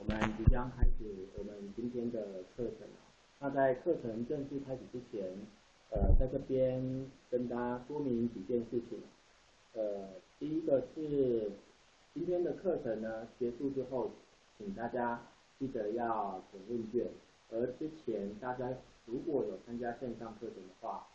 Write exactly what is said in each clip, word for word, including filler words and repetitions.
们即将开始我们今天的课程。那在课程正式开始之前，呃，在这边跟大家说明几件事情。呃，第一个是今天的课程呢结束之后，请大家记得要填问卷。而之前大家如果有参加线上课程的话，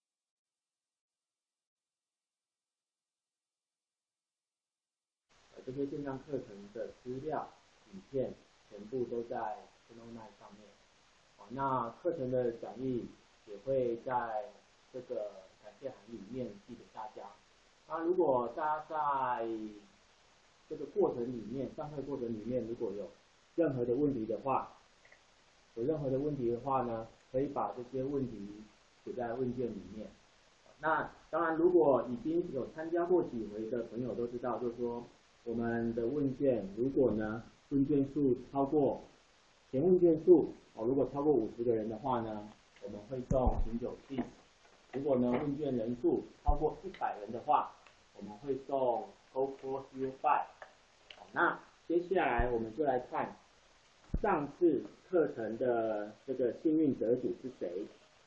呃，这些线上课程的资料、影片全部都在 Keynote 上面。好，那课程的讲义也会在这个感谢函里面寄给大家。那如果大家在这个过程里面，上课过程里面如果有任何的问题的话，有任何的问题的话呢，可以把这些问题写在问卷里面。那当然，如果已经有参加过几回的朋友都知道，就是说我们的问卷，如果呢问卷数超过填问卷数哦，如果超过五十个人的话呢，我们会送醒酒器。如果呢问卷人数超过一百人的话，我们会送 GoPro Hero 五。那接下来我们就来看上次课程的这个幸运得主是谁。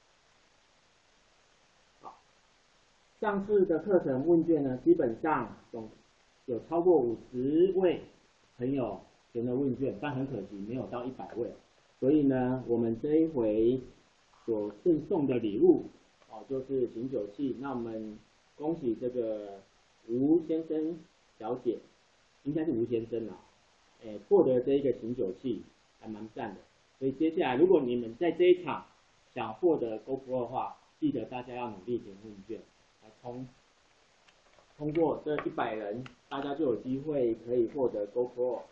好，上次的课程问卷呢，基本上总有超过五十位朋友填了问卷，但很可惜没有到一百位。所以呢，我们这一回所赠送的礼物哦，就是醒酒器。那我们恭喜这个吴先生小姐，应该是吴先生啦，诶，获得这一个醒酒器，还蛮赞的。所以接下来，如果你们在这一场想获得 GoPro 的话，记得大家要努力填问卷，来通通过这一百人，大家就有机会可以获得 GoPro。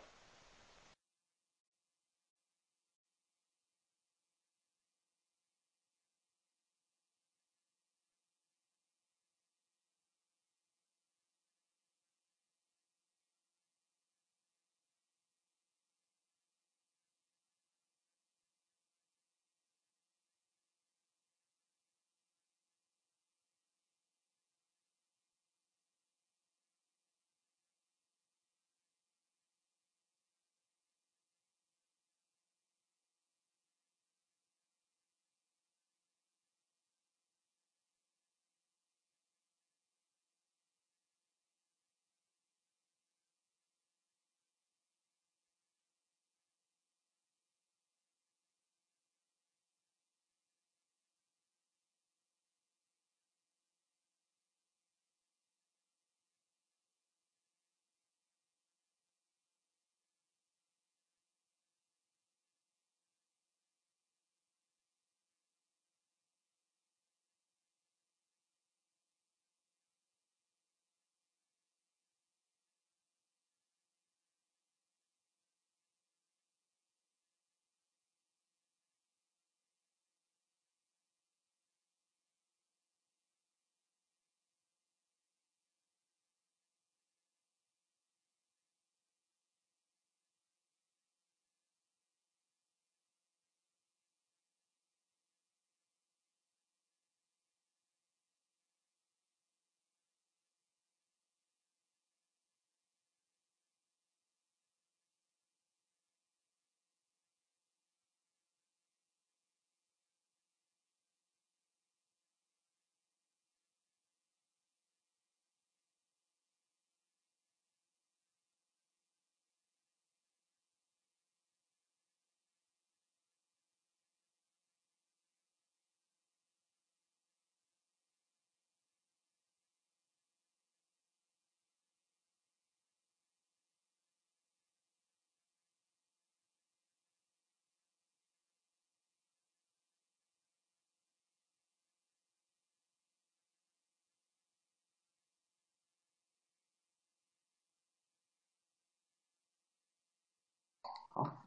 好，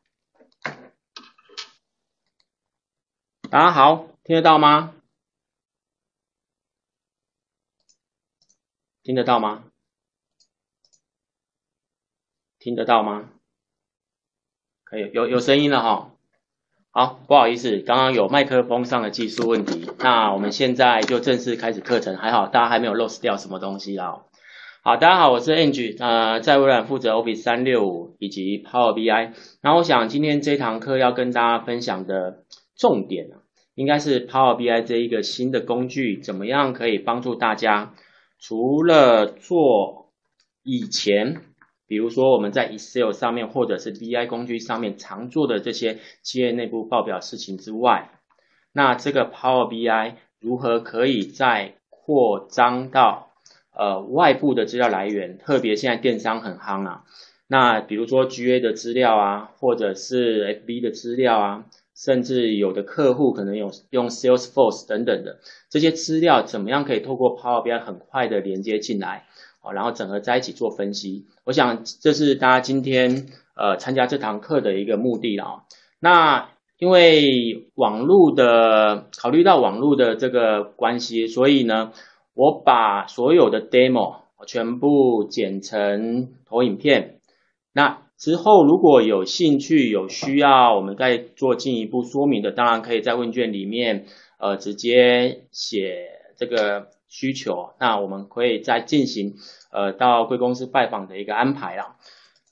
大家好，听得到吗？听得到吗？听得到吗？可以，有有声音了哈。好，不好意思，刚刚有麦克风上的技术问题。那我们现在就正式开始课程，还好大家还没有 lost 掉什么东西啦。 好，大家好，我是 Angie， 呃，在微软负责 Office 三六五以及 Power B I。那我想今天这堂课要跟大家分享的重点啊，应该是 Power B I 这一个新的工具，怎么样可以帮助大家，除了做以前，比如说我们在 Excel 上面或者是 B I 工具上面常做的这些企业内部报表事情之外，那这个 Power B I 如何可以再扩张到呃，外部的资料来源，特别现在电商很夯啊。那比如说 G A 的资料啊，或者是 F B 的资料啊，甚至有的客户可能有用 Salesforce 等等的这些资料，怎么样可以透过 Power B I 很快的连接进来，哦，然后整合在一起做分析。我想这是大家今天呃参加这堂课的一个目的啦。哦，那因为网络的考虑到网络的这个关系，所以呢，我把所有的 demo 全部剪成投影片，那之后如果有兴趣有需要我们再做进一步说明的，当然可以在问卷里面呃直接写这个需求，那我们可以再进行呃到贵公司拜访的一个安排啦。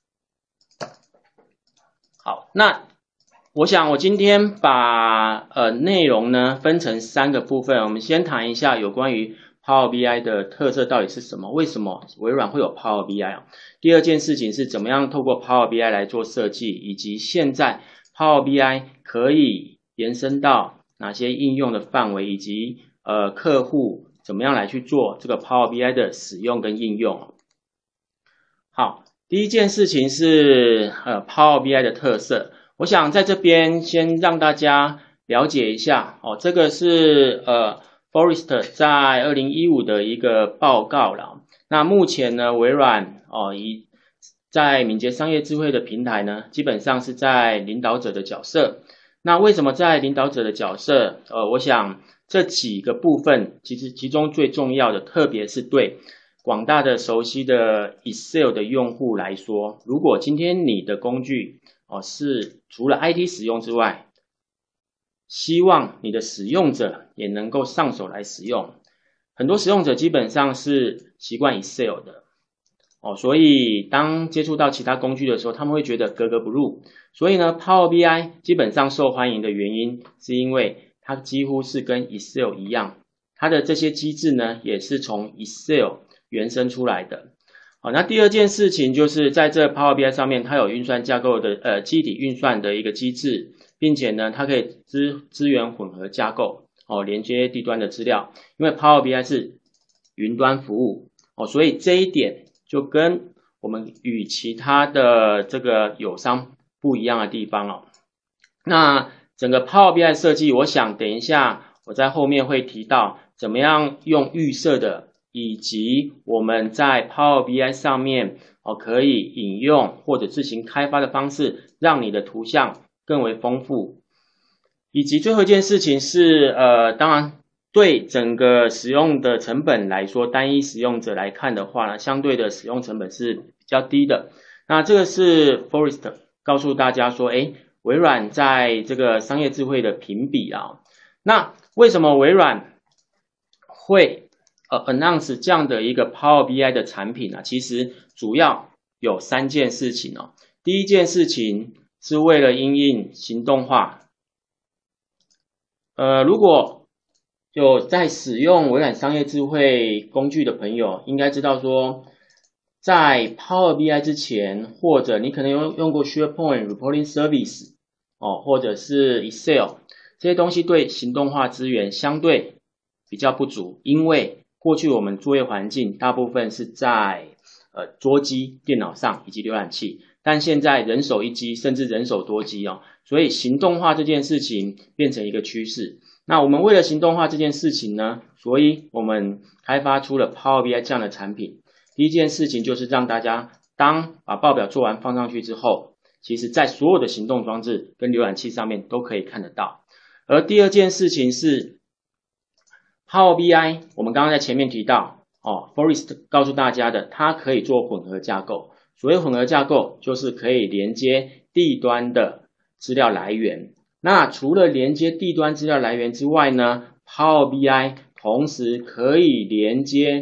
好，那我想我今天把呃内容呢分成三个部分，我们先谈一下有关于Power B I 的特色到底是什么？为什么微软会有 Power B I 啊？第二件事情是怎么样透过 Power B I 来做设计，以及现在 Power B I 可以延伸到哪些应用的范围，以及呃客户怎么样来去做这个 Power B I 的使用跟应用。好，第一件事情是呃 Power B I 的特色，我想在这边先让大家了解一下哦，这个是呃。Forrester 在二零一五的一个报告啦。那目前呢，微软哦，以在敏捷商业智慧的平台呢，基本上是在领导者的角色。那为什么在领导者的角色？呃，我想这几个部分，其实其中最重要的，特别是对广大的熟悉的 Excel 的用户来说，如果今天你的工具哦是除了 I T 使用之外，希望你的使用者也能够上手来使用。很多使用者基本上是习惯 Excel 的哦，所以当接触到其他工具的时候，他们会觉得格格不入。所以呢 Power B I 基本上受欢迎的原因，是因为它几乎是跟 Excel 一样，它的这些机制呢，也是从 Excel 原生出来的。好，那第二件事情就是在这 Power B I 上面，它有运算架构的呃基体运算的一个机制。并且呢，它可以支支援混合架构哦，连接地端的资料。因为 Power B I 是云端服务哦，所以这一点就跟我们与其他的这个友商不一样的地方哦。那整个 Power B I 设计，我想等一下我在后面会提到怎么样用预设的，以及我们在 Power B I 上面哦可以引用或者自行开发的方式，让你的图像更为丰富，以及最后一件事情是，呃，当然对整个使用的成本来说，单一使用者来看的话呢，相对的使用成本是比较低的。那这个是 Forrester 告诉大家说，诶，微软在这个商业智慧的评比啊，那为什么微软会呃 announce 这样的一个 Power B I 的产品呢？其实主要有三件事情哦。第一件事情是为了因应行动化，呃，如果有在使用微软商业智慧工具的朋友，应该知道说，在 Power B I 之前，或者你可能有用过 SharePoint Reporting Service 哦，或者是 Excel 这些东西，对行动化资源相对比较不足，因为过去我们作业环境大部分是在呃桌机、电脑上以及浏览器。但现在人手一机，甚至人手多机哦，所以行动化这件事情变成一个趋势。那我们为了行动化这件事情呢，所以我们开发出了 Power B I 这样的产品。第一件事情就是让大家当把报表做完放上去之后，其实在所有的行动装置跟浏览器上面都可以看得到。而第二件事情是 Power B I， 我们刚刚在前面提到哦 ，Forrester 告诉大家的，它可以做混合架构。所谓混合架构，就是可以连接地端的资料来源。那除了连接地端资料来源之外呢 ，Power B I 同时可以连接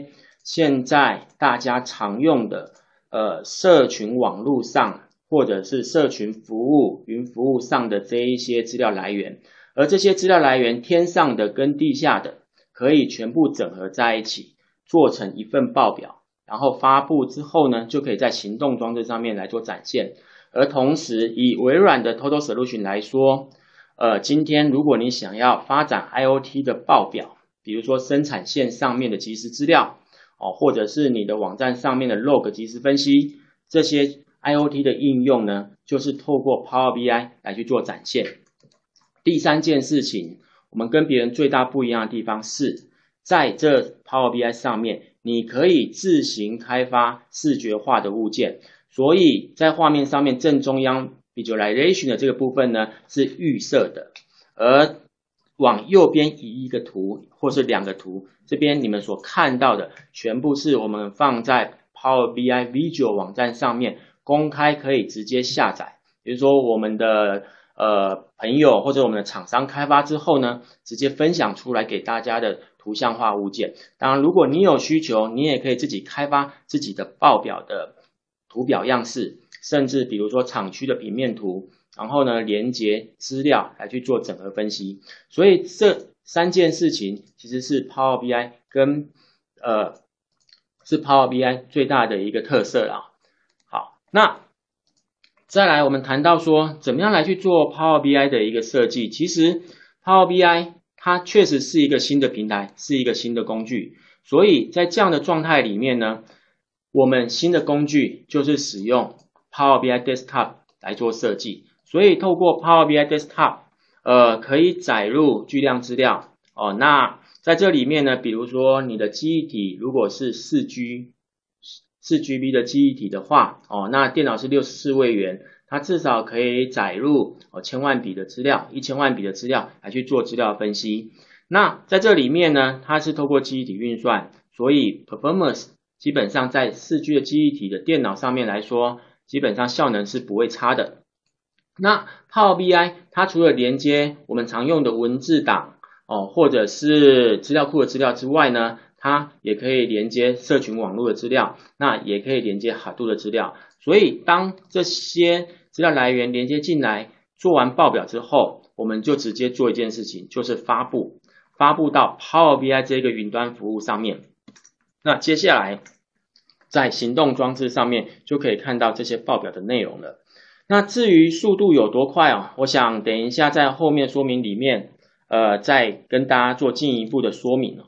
现在大家常用的呃社群网络上或者是社群服务、云服务上的这一些资料来源，而这些资料来源天上的跟地下的可以全部整合在一起，做成一份报表，然后发布之后呢，就可以在行动装置上面来做展现。而同时以微软的 Total Solution 来说，呃，今天如果你想要发展 I O T 的报表，比如说生产线上面的即时资料，哦，或者是你的网站上面的 log 即时分析，这些 I O T 的应用呢，就是透过 Power B I 来去做展现。第三件事情，我们跟别人最大不一样的地方是，在这 Power B I 上面，你可以自行开发视觉化的物件，所以在画面上面正中央 Visualization 的这个部分呢，是预设的，而往右边移一个图或是两个图，这边你们所看到的全部是我们放在 Power B I Visual 网站上面公开可以直接下载，比如说我们的呃朋友或者我们的厂商开发之后呢，直接分享出来给大家的图像化物件。当然如果你有需求，你也可以自己开发自己的报表的图表样式，甚至比如说厂区的平面图，然后呢连接资料来去做整合分析。所以这三件事情其实是 Power B I 跟呃是 Power B I 最大的一个特色啦。好，那再来我们谈到说怎么样来去做 Power B I 的一个设计。其实 Power B I 它确实是一个新的平台，是一个新的工具，所以在这样的状态里面呢，我们新的工具就是使用 Power B I Desktop 来做设计。所以透过 Power B I Desktop 呃可以载入巨量资料哦。那在这里面呢，比如说你的记忆体如果是 四 G 四 G B 的记忆体的话哦，那电脑是六十四位元，它至少可以载入哦千万笔的资料，一千万笔的资料来去做资料分析。那在这里面呢，它是透过记忆体运算，所以 performance 基本上在 四 G 的记忆体的电脑上面来说，基本上效能是不会差的。那 Power B I 它除了连接我们常用的文字档哦，或者是资料库的资料之外呢，它也可以连接社群网络的资料，那也可以连接 Hadoop 的资料。所以当这些资料来源连接进来，做完报表之后，我们就直接做一件事情，就是发布，发布到 Power B I 这个云端服务上面。那接下来在行动装置上面就可以看到这些报表的内容了。那至于速度有多快哦，我想等一下在后面说明里面呃再跟大家做进一步的说明。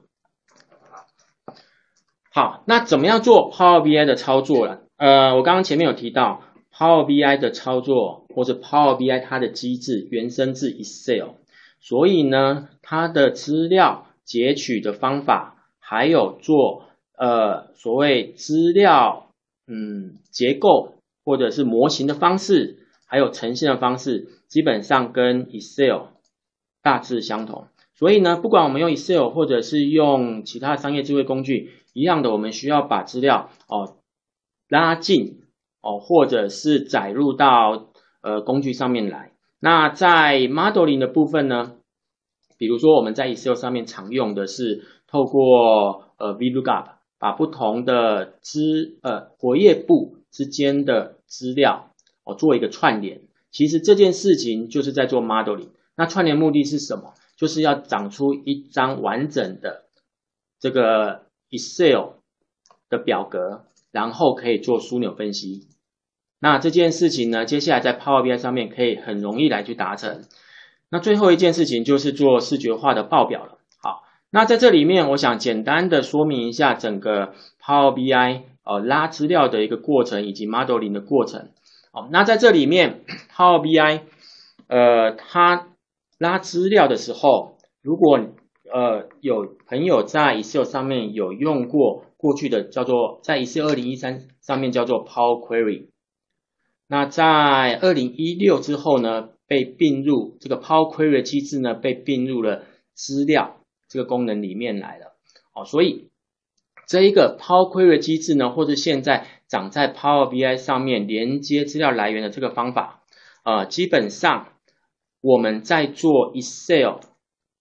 好，那怎么样做 Power B I 的操作呢？呃，我刚刚前面有提到 Power B I 的操作或者 Power B I 它的机制原生自 Excel， 所以呢它的资料截取的方法，还有做呃所谓资料嗯结构或者是模型的方式，还有呈现的方式，基本上跟 Excel 大致相同。所以呢，不管我们用 Excel 或者是用其他商业智慧工具，一样的，我们需要把资料哦拉进哦，或者是载入到呃工具上面来。那在 modeling 的部分呢，比如说我们在 Excel 上面常用的是透过呃 VLOOKUP 把不同的资呃活页簿之间的资料哦做一个串联。其实这件事情就是在做 modeling。那串联目的是什么？就是要长出一张完整的这个 Excel 的表格，然后可以做枢纽分析。那这件事情呢，接下来在 Power B I 上面可以很容易来去达成。那最后一件事情就是做视觉化的报表了。好，那在这里面我想简单的说明一下整个 Power B I 呃拉资料的一个过程以及 modeling 的过程。好，那在这里面 Power B I 呃它拉资料的时候，如果呃有朋友在 Excel 上面有用过过去的叫做在 Excel 二零一三上面叫做 Power Query， 那在二零一六之后呢，被并入这个 Power Query 机制呢，被并入了资料这个功能里面来了。哦，所以这一个 Power Query 机制呢，或者现在长在 Power B I 上面连接资料来源的这个方法，呃，基本上我们在做 Excel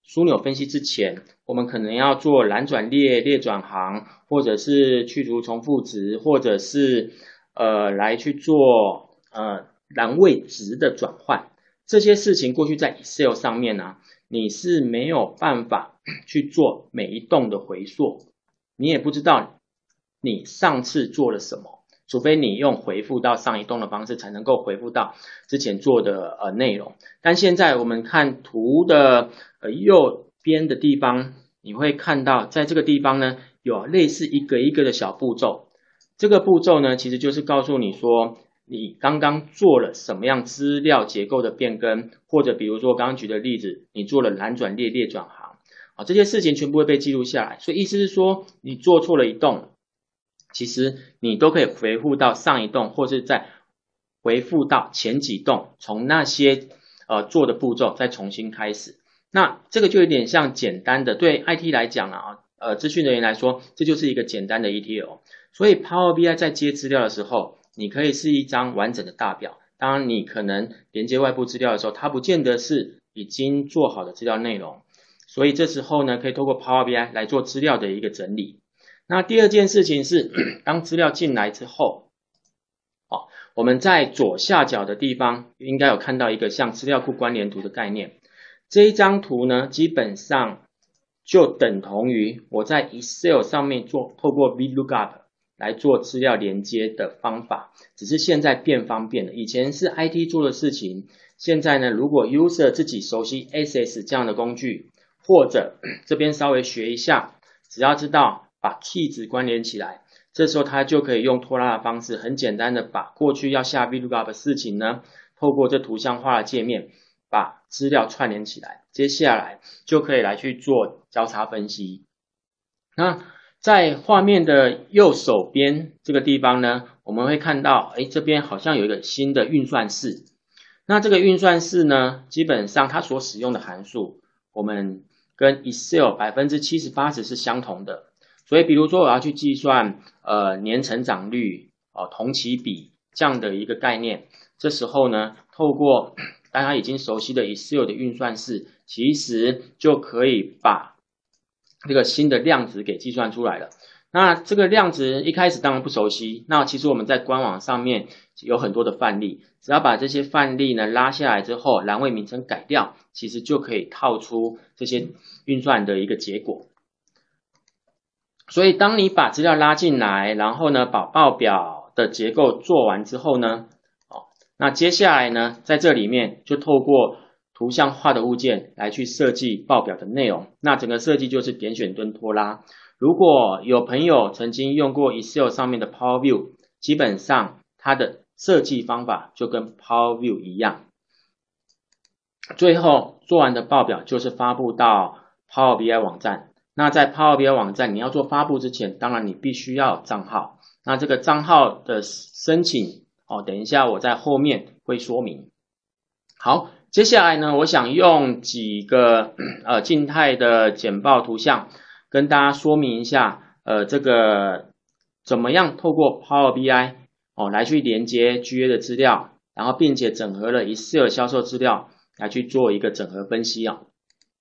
枢纽分析之前，我们可能要做蓝转列、列转行，或者是去除重复值，或者是呃来去做呃栏位值的转换。这些事情过去在 Excel 上面呢、啊，你是没有办法去做每一栋的回溯，你也不知道你上次做了什么，除非你用回复到上一栋的方式才能够回复到之前做的呃内容。但现在我们看图的呃右边的地方，你会看到在这个地方呢有类似一个一个的小步骤，这个步骤呢其实就是告诉你说你刚刚做了什么样资料结构的变更，或者比如说刚刚举的例子，你做了蓝转列、列转行，啊，这些事情全部会被记录下来。所以意思是说，你做错了一栋，其实你都可以回复到上一栋，或是再回复到前几栋，从那些呃做的步骤再重新开始。那这个就有点像简单的，对 I T 来讲啊，呃，资讯人员来说，这就是一个简单的 E T L。所以 Power B I 在接资料的时候，你可以是一张完整的大表。当然，你可能连接外部资料的时候，它不见得是已经做好的资料内容。所以这时候呢，可以透过 Power B I 来做资料的一个整理。那第二件事情是，当资料进来之后，哦，我们在左下角的地方应该有看到一个像资料库关联图的概念。这一张图呢，基本上就等同于我在 Excel 上面做透过 VLOOKUP 来做资料连接的方法，只是现在变方便了。以前是 I T 做的事情，现在呢，如果 User 自己熟悉 Access 这样的工具，或者这边稍微学一下，只要知道把 key 值关联起来，这时候他就可以用拖拉的方式，很简单的把过去要下 VLOOKUP 的事情呢，透过这图像化的界面，把资料串联起来，接下来就可以来去做交叉分析。那在画面的右手边这个地方呢，我们会看到，哎，这边好像有一个新的运算式。那这个运算式呢，基本上它所使用的函数，我们跟 Excel 百分之七十八十是相同的。所以比如说我要去计算呃年成长率、哦同期比这样的一个概念，这时候呢，透过大家已经熟悉的 Excel 的运算式，其实就可以把这个新的量值给计算出来了。那这个量值一开始当然不熟悉，那其实我们在官网上面有很多的范例，只要把这些范例呢拉下来之后，栏位名称改掉，其实就可以套出这些运算的一个结果。所以当你把资料拉进来，然后呢把报表的结构做完之后呢，哦，那接下来呢在这里面就透过图像化的物件来去设计报表的内容。那整个设计就是点选蹲拖拉。如果有朋友曾经用过 Excel 上面的 Power View， 基本上它的设计方法就跟 Power View 一样。最后做完的报表就是发布到 Power B I 网站。那在 Power B I 网站你要做发布之前，当然你必须要有账号。那这个账号的申请哦，等一下我在后面会说明。好，接下来呢，我想用几个呃静态的简报图像跟大家说明一下，呃，这个怎么样透过 Power B I 哦来去连接 G A 的资料，然后并且整合了 Excel 销售资料来去做一个整合分析啊。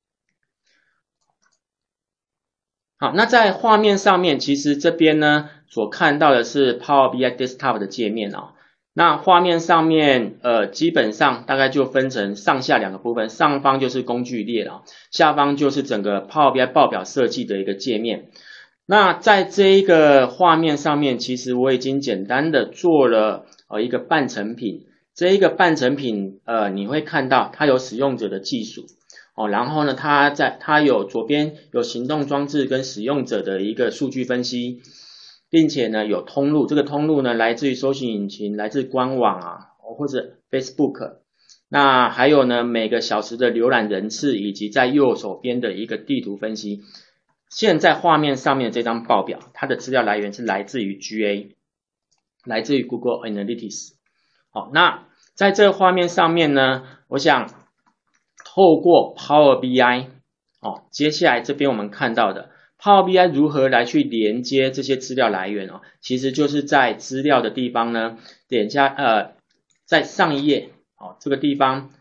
好，那在画面上面，其实这边呢所看到的是 Power B I Desktop 的界面啊。那画面上面，呃，基本上大概就分成上下两个部分，上方就是工具列了，下方就是整个 Power B I 报表设计的一个界面。那在这一个画面上面，其实我已经简单的做了呃一个半成品。这一个半成品，呃，你会看到它有使用者的技术哦，然后呢，它在它有左边有行动装置跟使用者的一个数据分析。并且呢有通路，这个通路呢来自于搜寻引擎，来自官网啊，或者 Facebook。那还有呢每个小时的浏览人次，以及在右手边的一个地图分析。现在画面上面这张报表，它的资料来源是来自于 G A， 来自于 Google Analytics。好，那在这个画面上面呢，我想透过 Power B I， 哦，接下来这边我们看到的。Power B I 如何来去连接这些资料来源哦？其实就是在资料的地方呢，点下呃，在上一页哦这个地方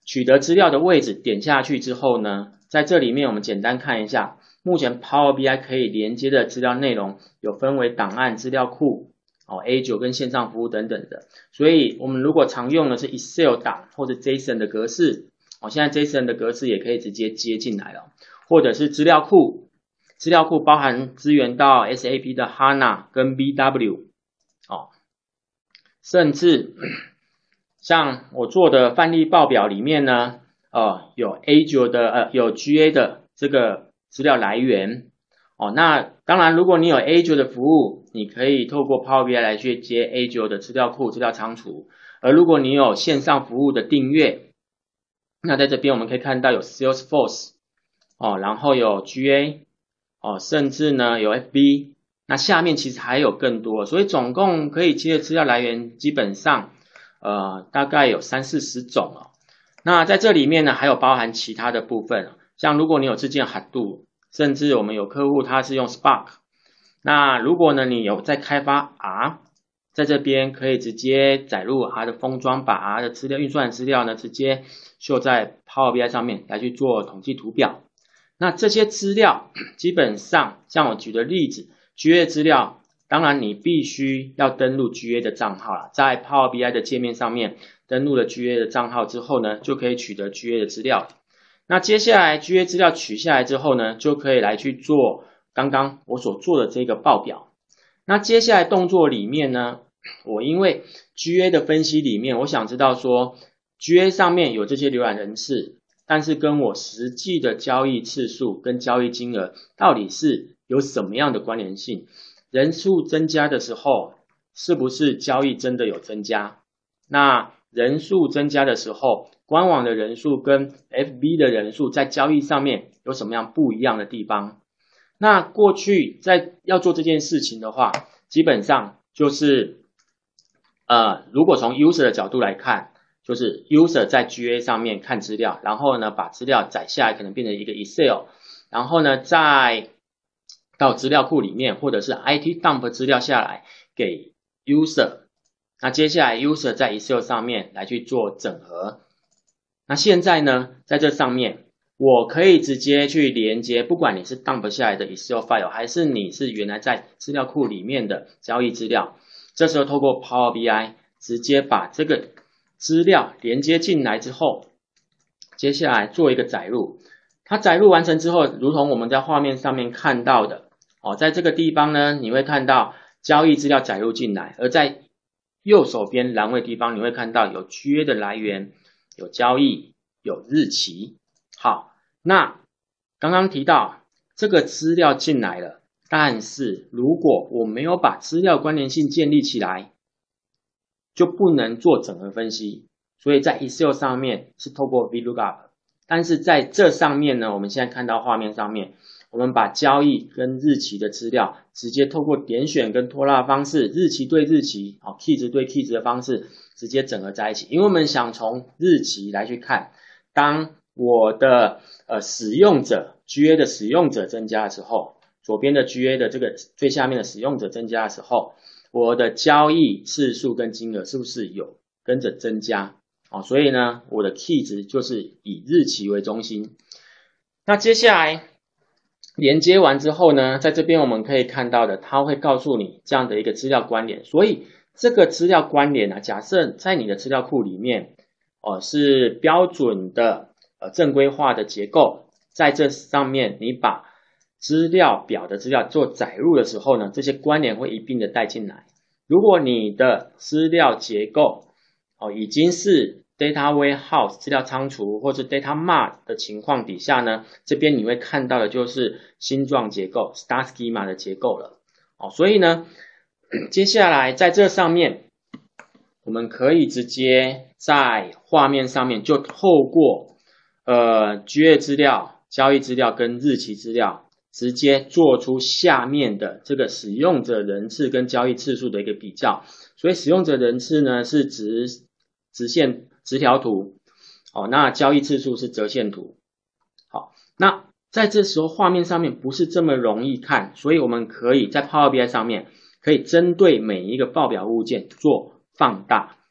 取得资料的位置点下去之后呢，在这里面我们简单看一下，目前 Power B I 可以连接的资料内容有分为档案、资料库、哦 A 九 跟线上服务等等的。所以我们如果常用的是 Excel 档或者 JSON 的格式，哦，现在 JSON 的格式也可以直接接进来了，或者是资料库，资料库包含支援到 S A P 的 H A N A 跟 B W， 哦，甚至像我做的范例报表里面呢，呃，有 A 九 的呃有 G A 的这个资料来源，哦，那当然如果你有 A 九 的服务，你可以透过 Power B I 来去接 A 九 的资料库、资料仓储，而如果你有线上服务的订阅，那在这边我们可以看到有 Salesforce， 哦，然后有 G A， 哦，甚至呢有 F B， 那下面其实还有更多，所以总共可以接的资料来源基本上呃大概有三四十种哦。那在这里面呢还有包含其他的部分，像如果你有自建 Hadoop， 甚至我们有客户他是用 Spark， 那如果呢你有在开发 R， 在这边可以直接载入 R 的封装，把 R 的资料运算资料呢直接秀在 Power B I 上面来去做统计图表。那这些资料基本上像我举的例子 G A 资料，当然你必须要登录 G A 的账号啦，在 Power B I 的界面上面登录了 G A 的账号之后呢，就可以取得 G A 的资料。那接下来 G A 资料取下来之后呢，就可以来去做刚刚我所做的这个报表。那接下来动作里面呢，我因为 G A 的分析里面，我想知道说 G A 上面有这些浏览人次，但是跟我实际的交易次数跟交易金额到底是有什么样的关联性？人数增加的时候，是不是交易真的有增加？那人数增加的时候，官网的人数跟 F B 的人数在交易上面有什么样不一样的地方？那过去在要做这件事情的话，基本上就是呃，如果从 user 的角度来看，就是 user 在 G A 上面看资料，然后呢把资料载下来，可能变成一个 Excel， 然后呢再到资料库里面，或者是 I T dump 资料下来给 user， 那接下来 user 在 Excel 上面来去做整合。那现在呢，在这上面我可以直接去连接，不管你是 dump 下来的 Excel file， 还是你是原来在资料库里面的交易资料，这时候透过 Power B I 直接把这个资料连接进来之后，接下来做一个载入。它载入完成之后，如同我们在画面上面看到的，哦，在这个地方呢，你会看到交易资料载入进来，而在右手边栏位地方，你会看到有 G A 的来源，有交易，有日期。好，那刚刚提到这个资料进来了，但是如果我没有把资料关联性建立起来，就不能做整合分析。所以在 Excel 上面是透过 VLOOKUP， 但是在这上面呢，我们现在看到画面上面，我们把交易跟日期的资料直接透过点选跟拖拉的方式，日期对日期，好 key 值对 key 值的方式直接整合在一起。因为我们想从日期来去看，当我的呃使用者 G A 的使用者增加的时候，左边的 G A 的这个最下面的使用者增加的时候，我的交易次数跟金额是不是有跟着增加？哦，所以呢，我的 key 值就是以日期为中心。那接下来连接完之后呢，在这边我们可以看到的，它会告诉你这样的一个资料关联。所以这个资料关联啊，假设在你的资料库里面，哦，是标准的呃正规化的结构，在这上面你把资料表的资料做载入的时候呢，这些关联会一并的带进来。如果你的资料结构哦已经是 data warehouse 资料仓储或者 data mart 的情况底下呢，这边你会看到的就是星状结构 star schema 的结构了。哦，所以呢，接下来在这上面，我们可以直接在画面上面就透过呃 G A 资料、交易资料跟日期资料，直接做出下面的这个使用者人次跟交易次数的一个比较。所以使用者人次呢是直直线直条图，哦，那交易次数是折线图。好，那在这时候画面上面不是这么容易看，所以我们可以在 Power B I 上面可以针对每一个报表物件做放大，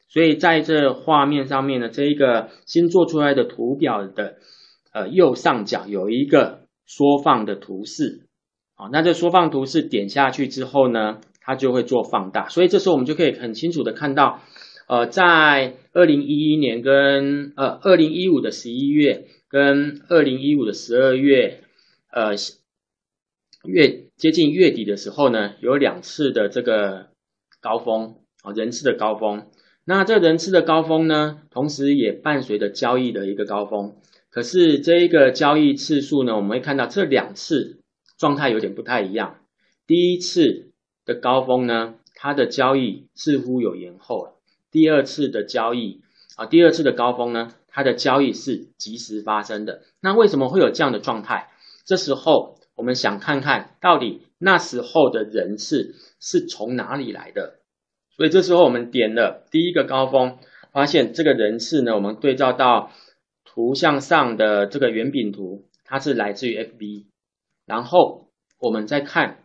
所以在这画面上面呢，这一个新做出来的图表的呃右上角有一个缩放的图示，好，那这缩放图示点下去之后呢，它就会做放大，所以这时候我们就可以很清楚的看到，呃，在二零一一年跟呃二零一五的十一月跟二零一五的十二月，呃月接近月底的时候呢，有两次的这个高峰啊，人次的高峰。那这人次的高峰呢，同时也伴随着交易的一个高峰。可是这一个交易次数呢，我们会看到这两次状态有点不太一样。第一次的高峰呢，它的交易似乎有延后了。第二次的交易啊，第二次的高峰呢，它的交易是即时发生的。那为什么会有这样的状态？这时候我们想看看到底那时候的人次是从哪里来的。所以这时候我们点了第一个高峰，发现这个人次呢，我们对照到图像上的这个圆饼图，它是来自于 F B。然后我们再看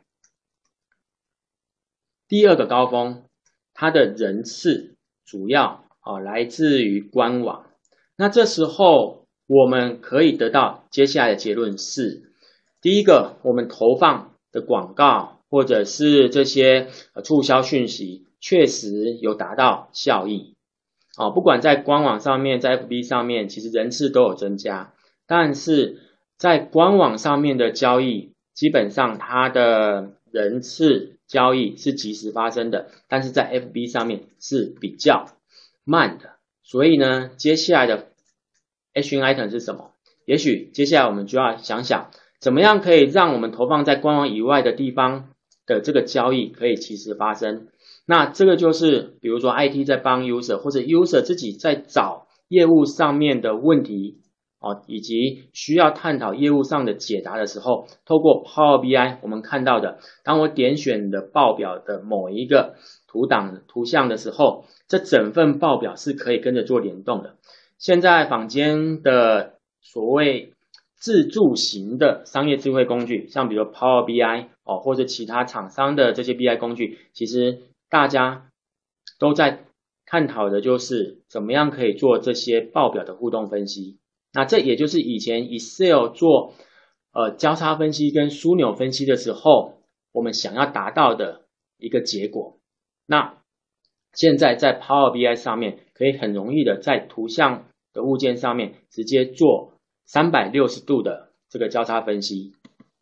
第二个高峰，它的人次主要啊来自于官网。那这时候我们可以得到接下来的结论是，第一个，我们投放的广告或者是这些促销讯息确实有达到效益啊，不管在官网上面，在 F B 上面，其实人次都有增加，但是在官网上面的交易，基本上它的人次交易是即时发生的，但是在 F B 上面是比较慢的。所以呢，接下来的 action item 是什么？也许接下来我们就要想想，怎么样可以让我们投放在官网以外的地方的这个交易可以即时发生。那这个就是比如说 I T 在帮 user 或者 user 自己在找业务上面的问题哦，以及需要探讨业务上的解答的时候，透过 Power B I 我们看到的，当我点选的报表的某一个图档图像的时候，这整份报表是可以跟着做联动的。现在坊间的所谓自助型的商业智慧工具，像比如 Power B I 哦，或者其他厂商的这些 B I 工具，其实大家都在探讨的就是怎么样可以做这些报表的互动分析。那这也就是以前 Excel 做呃交叉分析跟枢纽分析的时候，我们想要达到的一个结果。那现在在 Power B I 上面可以很容易的在图像的物件上面直接做三百六十度的这个交叉分析。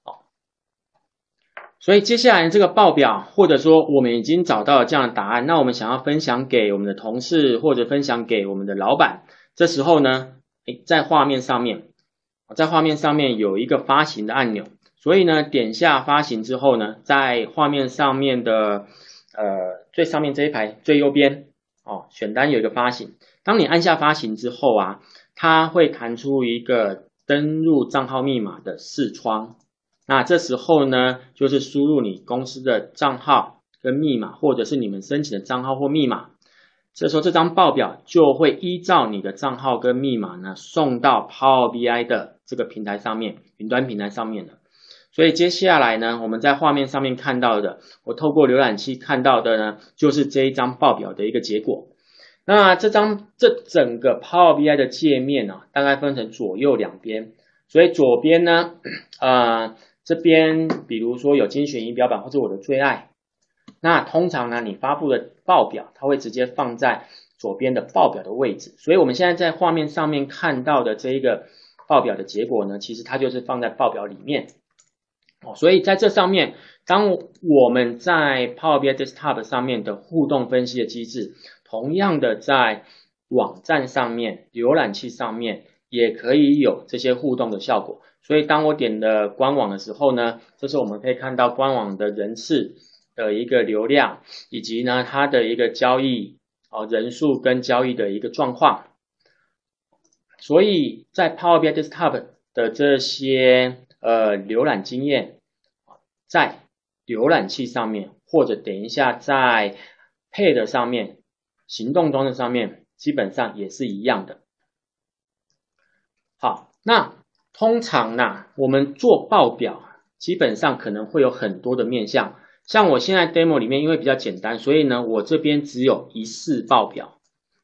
所以接下来这个报表，或者说我们已经找到了这样的答案，那我们想要分享给我们的同事或者分享给我们的老板，这时候呢，在画面上面，在画面上面有一个发行的按钮，所以呢，点下发行之后呢，在画面上面的呃最上面这一排最右边哦，选单有一个发行，当你按下发行之后啊，它会弹出一个登入账号密码的视窗。那这时候呢，就是输入你公司的账号跟密码，或者是你们申请的账号或密码。这时候这张报表就会依照你的账号跟密码呢，送到 Power B I 的这个平台上面，云端平台上面的。所以接下来呢，我们在画面上面看到的，我透过浏览器看到的呢，就是这一张报表的一个结果。那这张这整个 Power B I 的界面呢、啊，大概分成左右两边。所以左边呢，呃。这边比如说有精选仪表板或者我的最爱，那通常呢你发布的报表它会直接放在左边的报表的位置，所以我们现在在画面上面看到的这一个报表的结果呢，其实它就是放在报表里面。哦，所以在这上面，当我们在 Power B I Desktop 上面的互动分析的机制，同样的在网站上面、浏览器上面也可以有这些互动的效果。所以当我点了官网的时候呢，这时候我们可以看到官网的人次的一个流量，以及呢它的一个交易哦人数跟交易的一个状况。所以在 Power B I Desktop 的这些呃浏览经验，在浏览器上面或者等一下在 Pad 上面、行动装置上面，基本上也是一样的。好，那通常呢，我们做报表基本上可能会有很多的面向。像我现在 demo 里面因为比较简单，所以呢，我这边只有一式报表。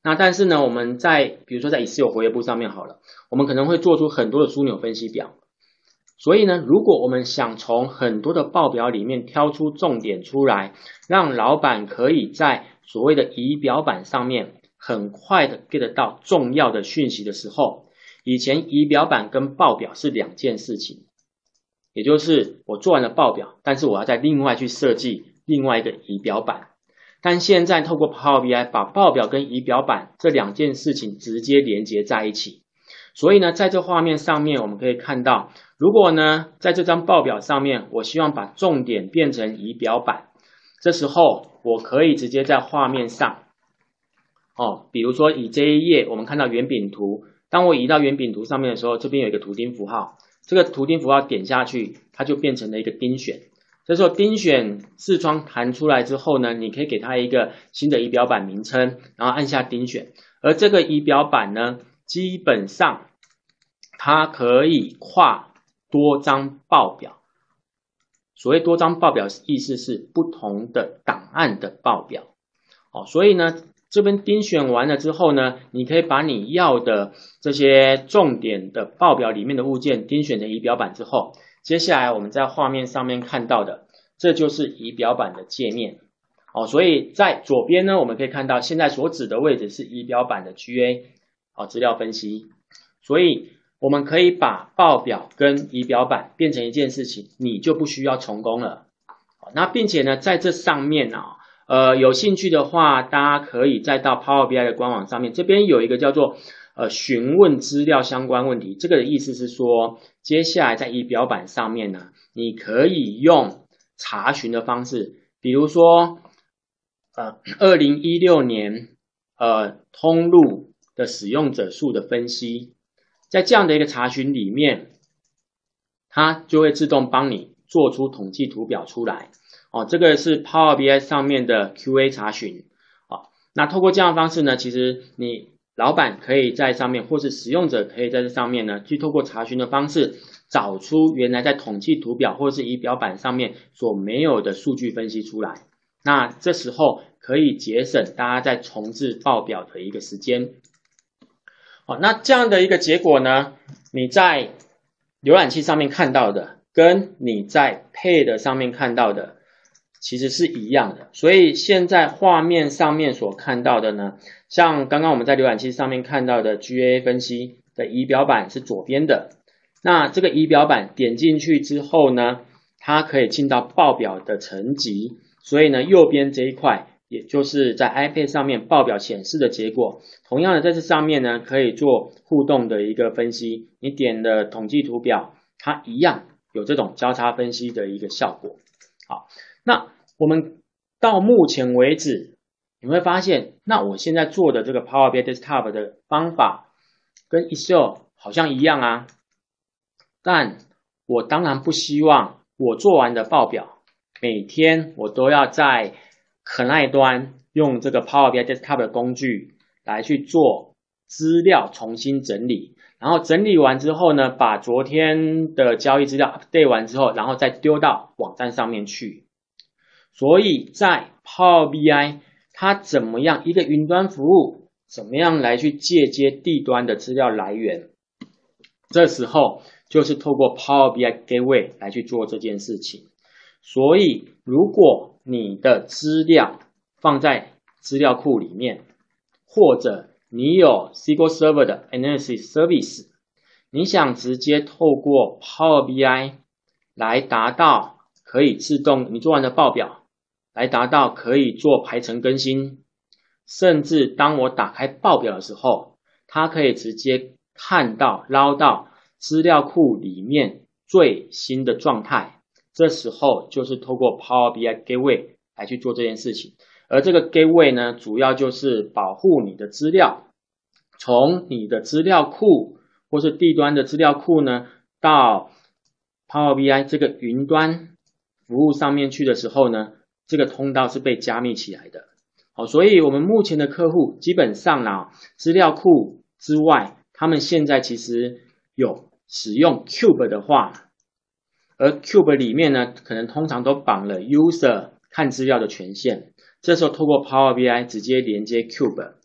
那但是呢，我们在比如说在 Excel 活跃簿上面好了，我们可能会做出很多的枢纽分析表。所以呢，如果我们想从很多的报表里面挑出重点出来，让老板可以在所谓的仪表板上面很快的 get 到重要的讯息的时候，以前仪表板跟报表是两件事情，也就是我做完了报表，但是我要再另外去设计另外一个仪表板。但现在透过 Power B I 把报表跟仪表板这两件事情直接连接在一起。所以呢，在这画面上面我们可以看到，如果呢在这张报表上面，我希望把重点变成仪表板，这时候我可以直接在画面上，哦，比如说以这一页我们看到圆饼图，当我移到圆饼图上面的时候，这边有一个图钉符号，这个图钉符号点下去，它就变成了一个钉选。这时候钉选视窗弹出来之后呢，你可以给它一个新的仪表板名称，然后按下钉选。而这个仪表板呢，基本上它可以跨多张报表。所谓多张报表意思是不同的档案的报表。哦，所以呢，这边钉选完了之后呢，你可以把你要的这些重点的报表里面的物件钉选成仪表板之后，接下来我们在画面上面看到的，这就是仪表板的界面。哦，所以在左边呢，我们可以看到现在所指的位置是仪表板的 G A， 哦，资料分析。所以我们可以把报表跟仪表板变成一件事情，你就不需要重工了。那并且呢，在这上面啊，呃，有兴趣的话，大家可以再到 Power B I 的官网上面，这边有一个叫做呃询问资料相关问题。这个的意思是说，接下来在仪表板上面呢，你可以用查询的方式，比如说呃二零一六年呃通路的使用者数的分析。在这样的一个查询里面，它就会自动帮你做出统计图表出来。哦，这个是 Power B I 上面的 Q A 查询。哦，那透过这样的方式呢，其实你老板可以在上面，或是使用者可以在这上面呢，去透过查询的方式，找出原来在统计图表或是仪表板上面所没有的数据分析出来。那这时候可以节省大家在重置报表的一个时间。好，那这样的一个结果呢，你在浏览器上面看到的，跟你在 Pad 上面看到的，其实是一样的。所以现在画面上面所看到的呢，像刚刚我们在浏览器上面看到的 G A 分析的仪表板是左边的。那这个仪表板点进去之后呢，它可以进到报表的层级。所以呢，右边这一块，也就是在 iPad 上面报表显示的结果，同样的在这上面呢，可以做互动的一个分析。你点的统计图表，它一样有这种交叉分析的一个效果。好，那我们到目前为止，你会发现，那我现在做的这个 Power B I Desktop 的方法跟 Excel 好像一样啊，但我当然不希望我做完的报表每天我都要在 Client 端用这个 Power B I Desktop 的工具来去做资料重新整理，然后整理完之后呢，把昨天的交易资料 update 完之后，然后再丢到网站上面去。所以在 Power B I 它怎么样一个云端服务，怎么样来去借接地端的资料来源，这时候就是透过 Power B I Gateway 来去做这件事情。所以如果你的资料放在资料库里面，或者你有 S Q L Server 的 Analysis Service， 你想直接透过 Power B I 来达到可以自动你做完的报表，来达到可以做排程更新，甚至当我打开报表的时候，它可以直接看到捞到资料库里面最新的状态。这时候就是透过 Power B I Gateway 来去做这件事情。而这个 Gateway 呢，主要就是保护你的资料，从你的资料库或是地端的资料库呢，到 Power B I 这个云端服务上面去的时候呢，这个通道是被加密起来的。好，所以我们目前的客户基本上呢，资料库之外，他们现在其实有使用 Cube 的话，而 Cube 里面呢，可能通常都绑了 User 看资料的权限。这时候透过 Power B I 直接连接 Cube，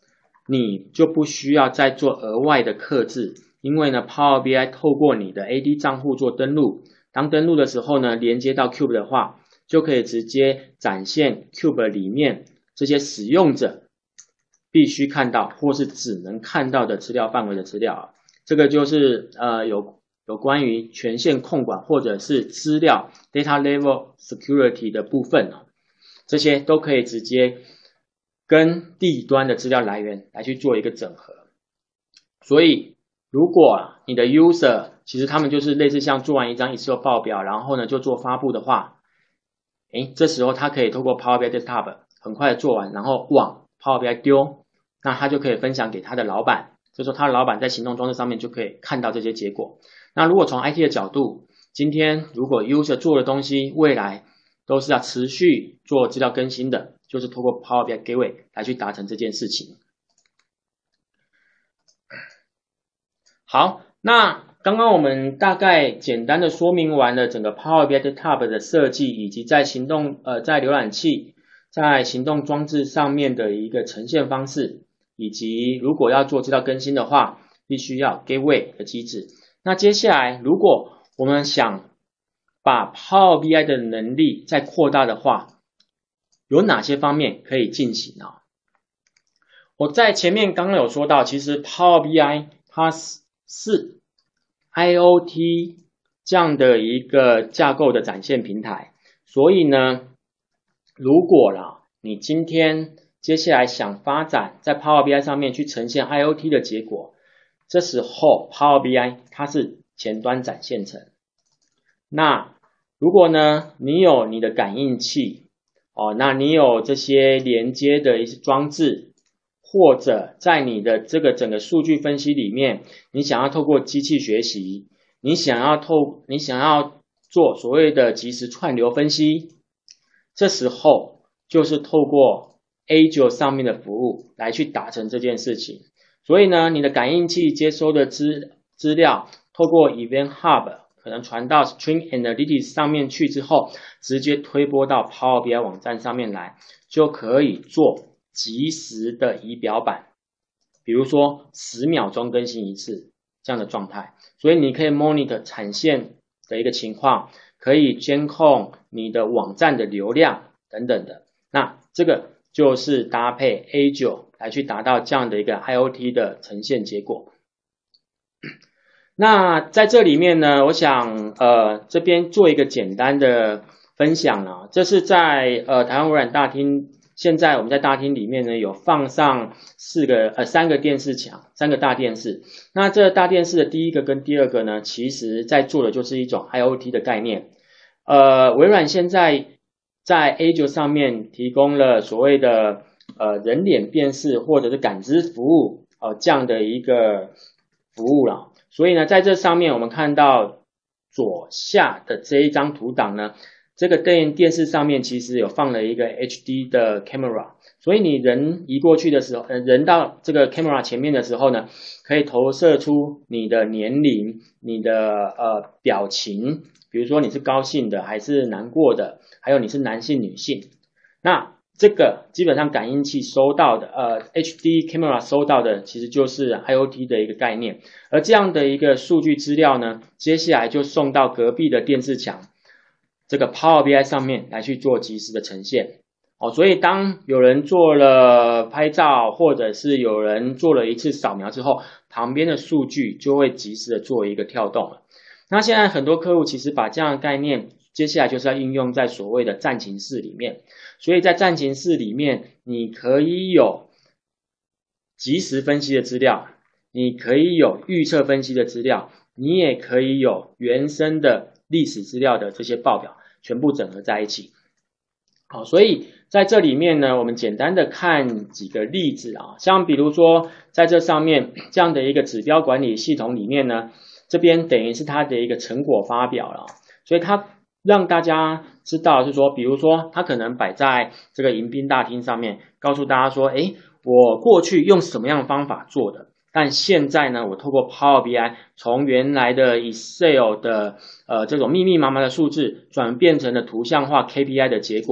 你就不需要再做额外的客制，因为呢 Power B I 透过你的 A D 账户做登录，当登录的时候呢，连接到 Cube 的话，就可以直接展现 Cube 里面这些使用者必须看到或是只能看到的资料范围的资料啊。这个就是呃有有关于权限控管或者是资料 data level security 的部分啊，这些都可以直接跟地端的资料来源来去做一个整合。所以如果你的 user 其实他们就是类似像做完一张 Excel 报表，然后呢就做发布的话，诶，这时候他可以透过 Power B I Desktop 很快的做完，然后往 Power B I 丢，那他就可以分享给他的老板，所以说他的老板在行动装置上面就可以看到这些结果。那如果从 I T 的角度，今天如果 user 做的东西未来都是要持续做资料更新的，就是透过 Power B I Gateway 来去达成这件事情。好，那刚刚我们大概简单的说明完了整个 Power B I Desktop 的设计，以及在行动呃在浏览器在行动装置上面的一个呈现方式，以及如果要做资料更新的话，必须要 Gateway 的机制。那接下来如果我们想把 Power B I 的能力再扩大的话，有哪些方面可以进行呢？我在前面刚刚有说到，其实 Power B I 它是 I O T 这样的一个架构的展现平台，所以呢，如果啦，你今天接下来想发展在 Power B I 上面去呈现 I O T 的结果，这时候 Power B I 它是前端展现层。那如果呢，你有你的感应器哦，那你有这些连接的一些装置，或者在你的这个整个数据分析里面，你想要透过机器学习，你想要透你想要做所谓的即时串流分析，这时候就是透过 Azure 上面的服务来去达成这件事情。所以呢，你的感应器接收的资资料，透过 Event Hub 可能传到 String Analytics 上面去之后，直接推播到 Power B I 网站上面来，就可以做即时的仪表板，比如说十秒钟更新一次这样的状态。所以你可以 monitor 产线的一个情况，可以监控你的网站的流量等等的。那这个就是搭配 Azure 来去达到这样的一个 I O T 的呈现结果。那在这里面呢，我想呃这边做一个简单的分享啊，这是在呃台湾微软大厅，现在我们在大厅里面呢有放上四个呃三个电视墙，三个大电视。那这大电视的第一个跟第二个呢，其实在做的就是一种 I O T 的概念。呃，微软现在在 Azure 上面提供了所谓的呃人脸辨识或者是感知服务呃这样的一个服务了。所以呢，在这上面我们看到左下的这一张图档呢，这个电电视上面其实有放了一个 H D 的 camera， 所以你人移过去的时候，呃，人到这个 camera 前面的时候呢，可以投射出你的年龄、你的呃表情，比如说你是高兴的还是难过的，还有你是男性、女性。那这个基本上感应器收到的，呃 H D camera 收到的其实就是 I O T 的一个概念，而这样的一个数据资料呢，接下来就送到隔壁的电视墙这个 Power B I 上面来去做即时的呈现。哦，所以当有人做了拍照，或者是有人做了一次扫描之后，旁边的数据就会即时的做一个跳动了。那现在很多客户其实把这样的概念，接下来就是要应用在所谓的战情室里面。所以在战情室里面，你可以有即时分析的资料，你可以有预测分析的资料，你也可以有原生的历史资料的这些报表，全部整合在一起。好，所以在这里面呢，我们简单的看几个例子啊，像比如说在这上面这样的一个指标管理系统里面呢，这边等于是它的一个成果发表了，所以它让大家知道是说，比如说它可能摆在这个迎宾大厅上面，告诉大家说，诶，我过去用什么样的方法做的，但现在呢，我透过 Power B I 从原来的 Excel 的呃这种密密麻麻的数字，转变成了图像化 K P I 的结果。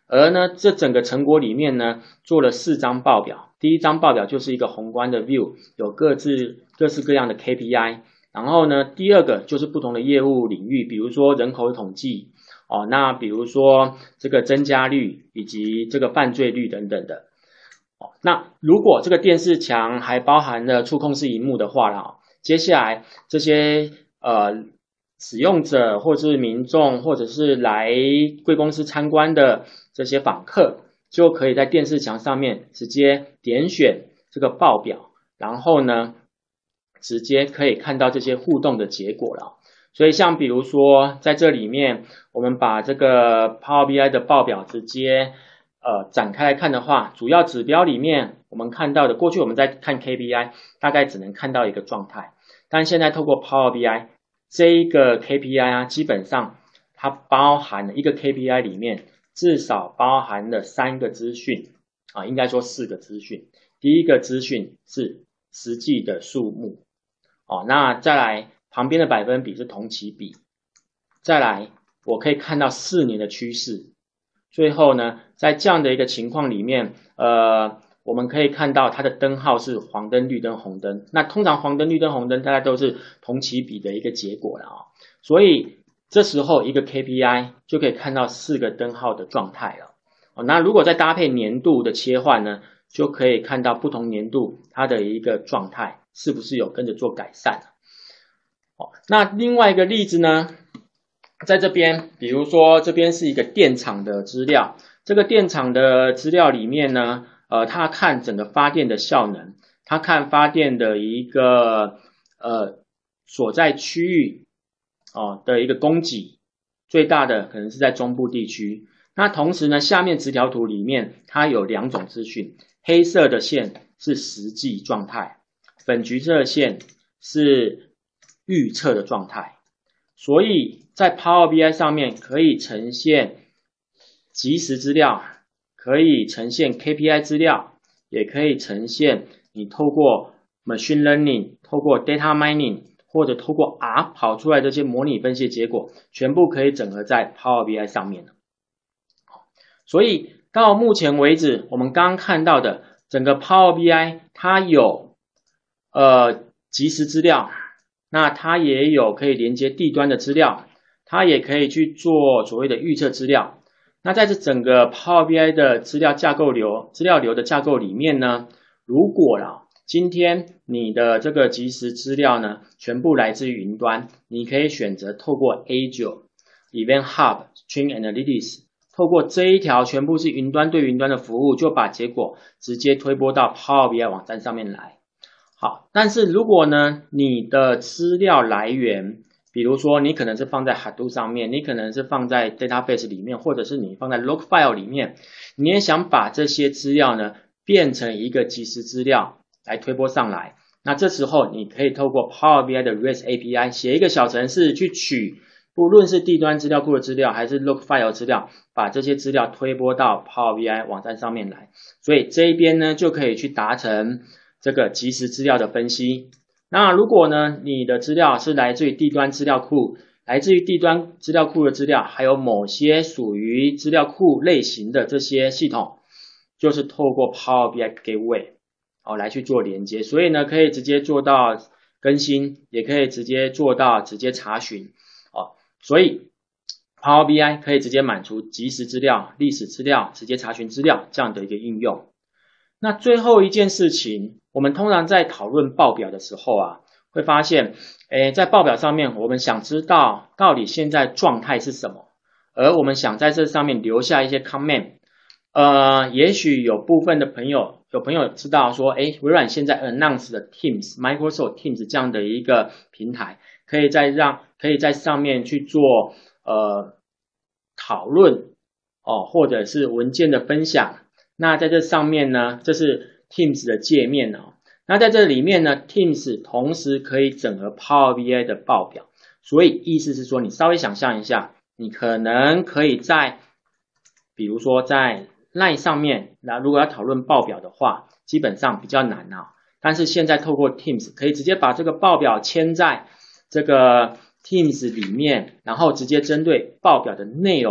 而呢，这整个成果里面呢，做了四张报表。第一张报表就是一个宏观的 view， 有各自各式各样的 K P I。然后呢，第二个就是不同的业务领域，比如说人口统计，哦，那比如说这个增加率以及这个犯罪率等等的。哦，那如果这个电视墙还包含了触控式萤幕的话啦，接下来这些呃使用者或是民众或者是来贵公司参观的这些访客，就可以在电视墙上面直接点选这个报表，然后呢直接可以看到这些互动的结果了。所以像比如说在这里面我们把这个 Power B I 的报表直接呃展开来看的话，主要指标里面我们看到的，过去我们在看 K P I 大概只能看到一个状态，但现在透过 Power B I 这一个 K P I 啊，基本上它包含了一个 K P I 里面至少包含了三个资讯啊，应该说四个资讯。第一个资讯是实际的数目哦，那再来旁边的百分比是同期比，再来我可以看到四年的趋势，最后呢，在这样的一个情况里面，呃，我们可以看到它的灯号是黄灯、绿灯、红灯。那通常黄灯、绿灯、红灯大概都是同期比的一个结果了啊、哦，所以这时候一个 K P I 就可以看到四个灯号的状态了。哦，那如果再搭配年度的切换呢，就可以看到不同年度它的一个状态是不是有跟着做改善。哦，那另外一个例子呢，在这边，比如说这边是一个电厂的资料，这个电厂的资料里面呢，呃，它看整个发电的效能，它看发电的一个呃所在区域哦的一个供给，最大的可能是在中部地区。那同时呢，下面直条图里面它有两种资讯，黑色的线是实际状态，粉橘色的线是预测的状态。所以在 Power B I 上面可以呈现即时资料，可以呈现 K P I 资料，也可以呈现你透过 Machine Learning、透过 Data Mining 或者透过 R 跑出来这些模拟分析结果，全部可以整合在 Power B I 上面。所以到目前为止，我们刚刚看到的整个 Power B I 它有呃即时资料，那它也有可以连接地端的资料，它也可以去做所谓的预测资料。那在这整个 Power B I 的资料架构流、资料流的架构里面呢，如果啦，今天你的这个即时资料呢，全部来自于云端，你可以选择透过 Azure、Event Hub、Stream Analytics， 透过这一条全部是云端对云端的服务，就把结果直接推播到 Power B I 网站上面来。好，但是如果呢，你的资料来源，比如说你可能是放在 Hadoop 上面，你可能是放在 Database 里面，或者是你放在 Log File 里面，你也想把这些资料呢变成一个即时资料来推播上来，那这时候你可以透过 Power B I 的 REST A P I 写一个小程式去取，不论是地端资料库的资料还是 Log File 资料，把这些资料推播到 Power B I 网站上面来，所以这一边呢就可以去达成这个即时资料的分析。那如果呢，你的资料是来自于地端资料库，来自于地端资料库的资料，还有某些属于资料库类型的这些系统，就是透过 Power B I Gateway 哦来去做连接，所以呢可以直接做到更新，也可以直接做到直接查询哦，所以 Power B I 可以直接满足即时资料、历史资料、直接查询资料这样的一个应用。那最后一件事情，我们通常在讨论报表的时候啊，会发现，诶，在报表上面，我们想知道到底现在状态是什么，而我们想在这上面留下一些 comment。呃，也许有部分的朋友，有朋友知道说，诶，微软现在 announce 的 Teams、Microsoft Teams 这样的一个平台，可以在让可以在上面去做呃讨论哦，或者是文件的分享。那在这上面呢，这是 Teams 的界面哦。那在这里面呢 ，Teams 同时可以整合 Power B I 的报表，所以意思是说，你稍微想象一下，你可能可以在，比如说在 Line 上面，那如果要讨论报表的话，基本上比较难啊。但是现在透过 Teams 可以直接把这个报表嵌在这个 Teams 里面，然后直接针对报表的内容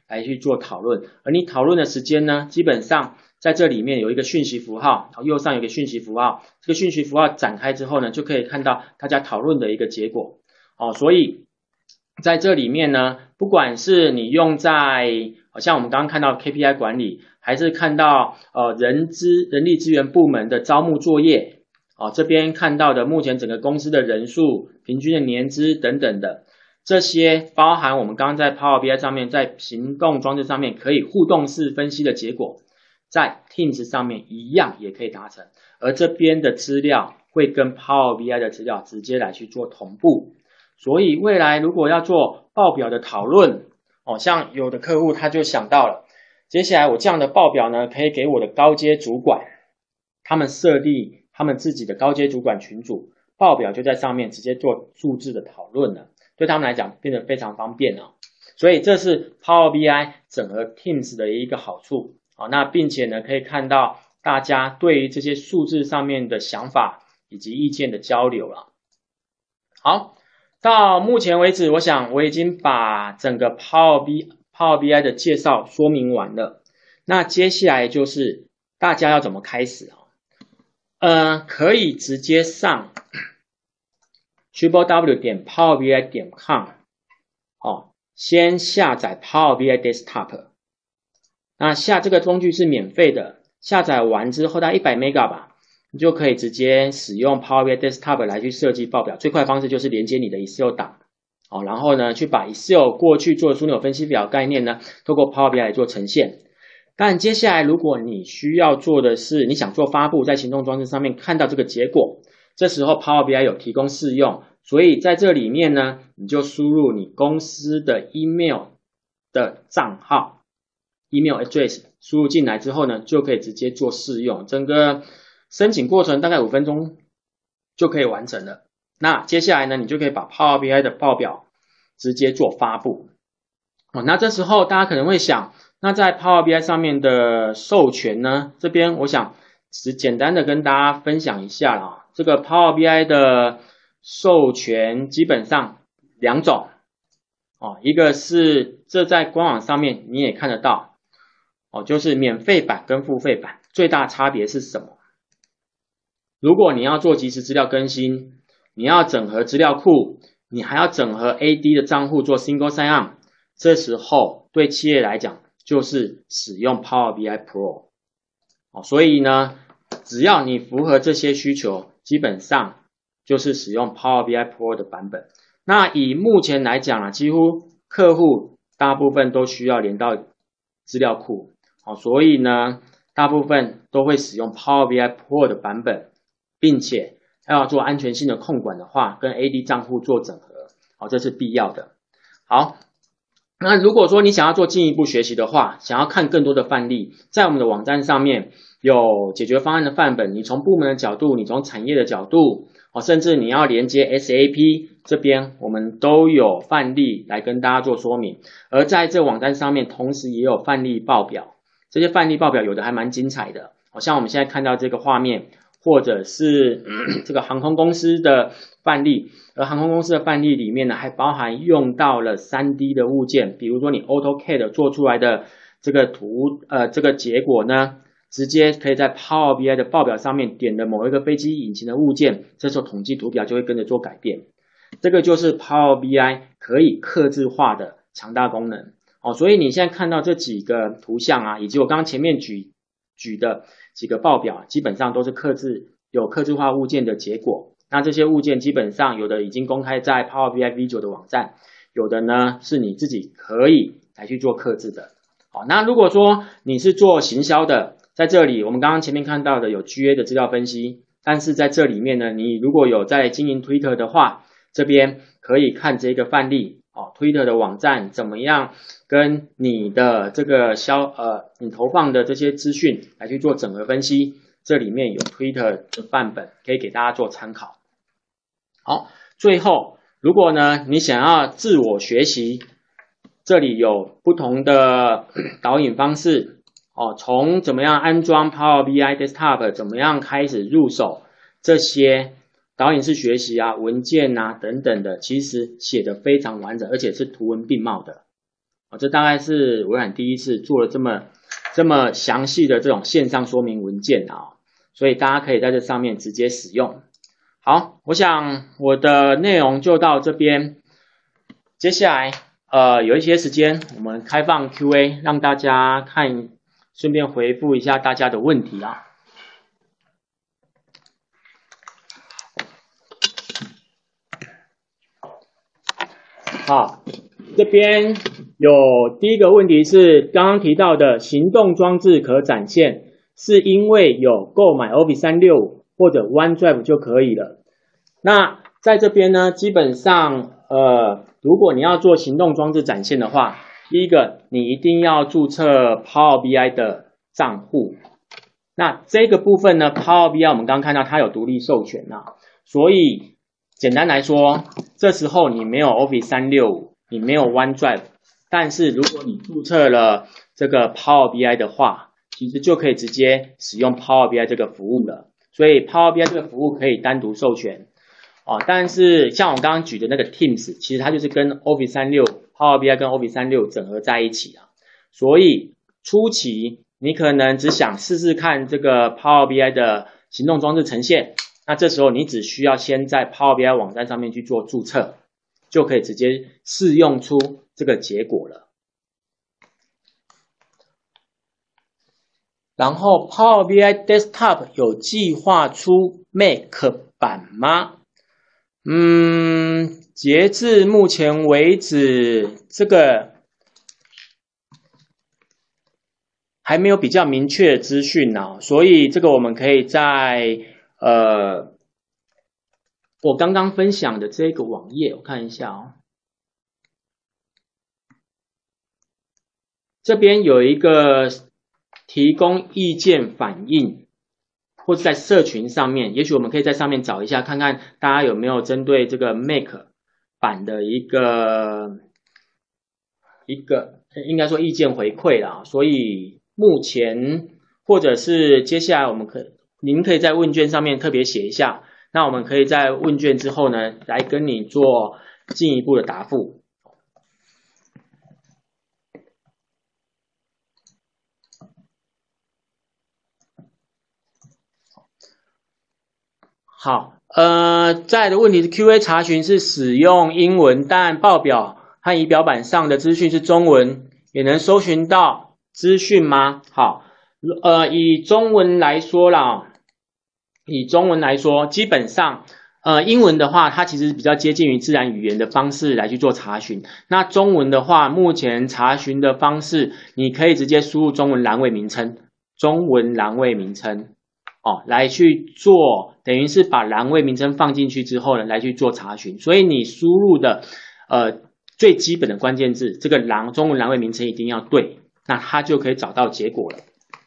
来去做讨论。而你讨论的时间呢，基本上在这里面有一个讯息符号，右上有一个讯息符号，这个讯息符号展开之后呢，就可以看到大家讨论的一个结果。哦，所以在这里面呢，不管是你用在像我们刚刚看到 K P I 管理，还是看到呃人资人力资源部门的招募作业，哦这边看到的目前整个公司的人数、平均的年资等等的，这些包含我们刚刚在 Power B I 上面，在行动装置上面可以互动式分析的结果，在 Teams 上面一样也可以达成，而这边的资料会跟 Power B I 的资料直接来去做同步。所以未来如果要做报表的讨论，哦，像有的客户他就想到了，接下来我这样的报表呢，可以给我的高阶主管，他们设立他们自己的高阶主管群组，报表就在上面直接做数字的讨论了，对他们来讲变得非常方便哦。所以这是 Power B I 整合 Teams 的一个好处，哦，那并且呢可以看到大家对于这些数字上面的想法以及意见的交流了。好。到目前为止，我想我已经把整个 Power B Power B I 的介绍说明完了。那接下来就是大家要怎么开始啊？呃，可以直接上 triple w 点 power b i 点 com 哦，先下载 Power B I Desktop。那下这个工具是免费的，下载完之后大概一百 mega 吧。你就可以直接使用 Power B I Desktop 来去设计报表，最快方式就是连接你的 Excel 档，哦，然后呢去把 Excel 过去做的枢纽分析表概念呢，透过 Power B I 来做呈现。但接下来如果你需要做的是，你想做发布，在行动装置上面看到这个结果，这时候 Power B I 有提供试用，所以在这里面呢，你就输入你公司的 email 的账号 email address 输入进来之后呢，就可以直接做试用，整个申请过程大概五分钟就可以完成了。那接下来呢，你就可以把 Power B I 的报表直接做发布。哦，那这时候大家可能会想，那在 Power B I 上面的授权呢，这边我想只简单的跟大家分享一下啦。这个 Power B I 的授权基本上两种，哦，一个是这在官网上面你也看得到，哦，就是免费版跟付费版，最大差别是什么？如果你要做即时资料更新，你要整合资料库，你还要整合 A D 的账户做 Single Sign On， 这时候对企业来讲就是使用 Power B I Pro。哦，所以呢，只要你符合这些需求，基本上就是使用 Power B I Pro 的版本。那以目前来讲啊，几乎客户大部分都需要连到资料库，哦，所以呢，大部分都会使用 Power B I Pro 的版本。并且要做安全性的控管的话，跟 A D 账户做整合，好，这是必要的。好，那如果说你想要做进一步学习的话，想要看更多的范例，在我们的网站上面有解决方案的范本，你从部门的角度，你从产业的角度，哦，甚至你要连接 S A P 这边，我们都有范例来跟大家做说明。而在这网站上面，同时也有范例报表，这些范例报表有的还蛮精彩的，好像我们现在看到这个画面。或者是、嗯、这个航空公司的范例，而航空公司的范例里面呢，还包含用到了 三 D 的物件，比如说你 AutoCAD 做出来的这个图，呃，这个结果呢，直接可以在 Power B I 的报表上面点的某一个飞机引擎的物件，这时候统计图表就会跟着做改变。这个就是 Power B I 可以客制化的强大功能。哦，所以你现在看到这几个图像啊，以及我刚刚前面举举的几个报表，基本上都是客制有客制化物件的结果。那这些物件基本上有的已经公开在 Power B I V 九 的网站，有的呢是你自己可以来去做客制的。好，那如果说你是做行销的，在这里我们刚刚前面看到的有 G A 的资料分析，但是在这里面呢，你如果有在经营 Twitter 的话，这边可以看这个范例。哦 ，Twitter 的网站怎么样跟你的这个销呃你投放的这些资讯来去做整合分析？这里面有 Twitter 的范本可以给大家做参考。好，最后如果呢你想要自我学习，这里有不同的导引方式哦，从怎么样安装 Power B I Desktop， 怎么样开始入手这些。导引式学习啊，文件啊等等的，其实写得非常完整，而且是图文并茂的。 啊，这大概是微软第一次做了这么这么详细的这种线上说明文件啊，所以大家可以在这上面直接使用。好，我想我的内容就到这边，接下来呃有一些时间我们开放 Q A， 让大家看，顺便回复一下大家的问题啊。好，这边有第一个问题是刚刚提到的行动装置可展现，是因为有购买 Office 三六五或者 OneDrive 就可以了。那在这边呢，基本上呃，如果你要做行动装置展现的话，第一个你一定要注册 Power B I 的账户。那这个部分呢 ，Power B I 我们刚刚看到它有独立授权啊，所以简单来说，这时候你没有 Office 三六五，你没有 OneDrive， 但是如果你注册了这个 Power B I 的话，其实就可以直接使用 Power B I 这个服务了。所以 Power B I 这个服务可以单独授权啊，但是像我刚刚举的那个 Teams， 其实它就是跟 Office 三六五 Power B I 跟 Office 三六五整合在一起啊。所以初期你可能只想试试看这个 Power B I 的行动装置呈现。那这时候你只需要先在 Power B I 网站上面去做注册，就可以直接试用出这个结果了。然后 Power B I Desktop 有计划出 Mac 版吗？嗯，截至目前为止，这个还没有比较明确的资讯啊，所以这个我们可以在呃，我刚刚分享的这个网页，我看一下哦。这边有一个提供意见反映，或者在社群上面，也许我们可以在上面找一下，看看大家有没有针对这个 Mac 版的一个一个应该说意见回馈啦。所以目前或者是接下来我们可以。您可以在问卷上面特别写一下，那我们可以在问卷之后呢，来跟你做进一步的答复。好，呃，再来的问题是 Q A 查询是使用英文，但报表和仪表板上的资讯是中文，也能搜寻到资讯吗？好，呃，以中文来说啦。以中文来说，基本上，呃，英文的话，它其实比较接近于自然语言的方式来去做查询。那中文的话，目前查询的方式，你可以直接输入中文栏位名称，中文栏位名称，哦，来去做，等于是把栏位名称放进去之后呢，来去做查询。所以你输入的，呃，最基本的关键字，这个栏中文栏位名称一定要对，那它就可以找到结果了。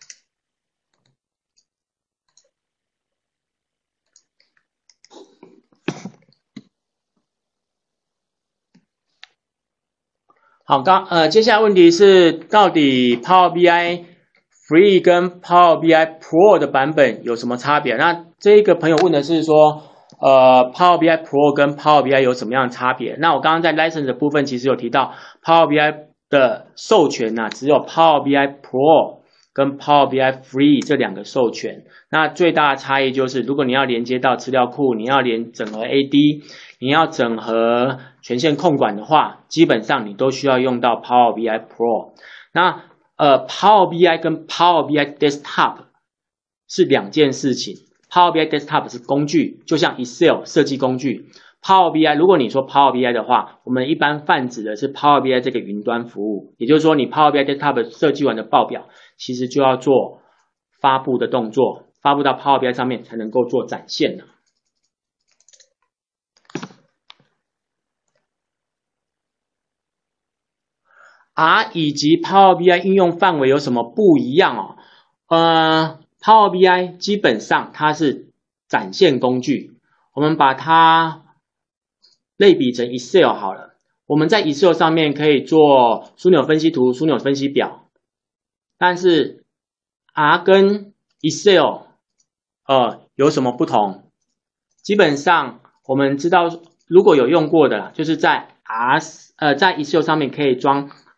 好，刚呃，接下来问题是，到底 Power B I Free 跟 Power B I Pro 的版本有什么差别？那这个朋友问的是说，呃 ，Power B I Pro 跟 Power B I 有什么样的差别？那我刚刚在 License 的部分其实有提到 ，Power B I 的授权呢、啊，只有 Power B I Pro 跟 Power B I Free 这两个授权。那最大的差异就是，如果你要连接到资料库，你要连整合 A D。你要整合权限控管的话，基本上你都需要用到 Power B I Pro。那呃 ，Power B I 跟 Power B I Desktop 是两件事情。Power B I Desktop 是工具，就像 Excel 设计工具。Power B I， 如果你说 Power B I 的话，我们一般泛指的是 Power B I 这个云端服务。也就是说，你 Power B I Desktop 设计完的报表，其实就要做发布的动作，发布到 Power B I 上面才能够做展现的。R 以及 Power B I 应用范围有什么不一样哦？呃 ，Power B I 基本上它是展现工具，我们把它类比成 Excel 好了。我们在 Excel 上面可以做枢纽分析图、枢纽分析表，但是 R 跟 Excel 呃有什么不同？基本上我们知道，如果有用过的，就是在 R 呃在 Excel 上面可以装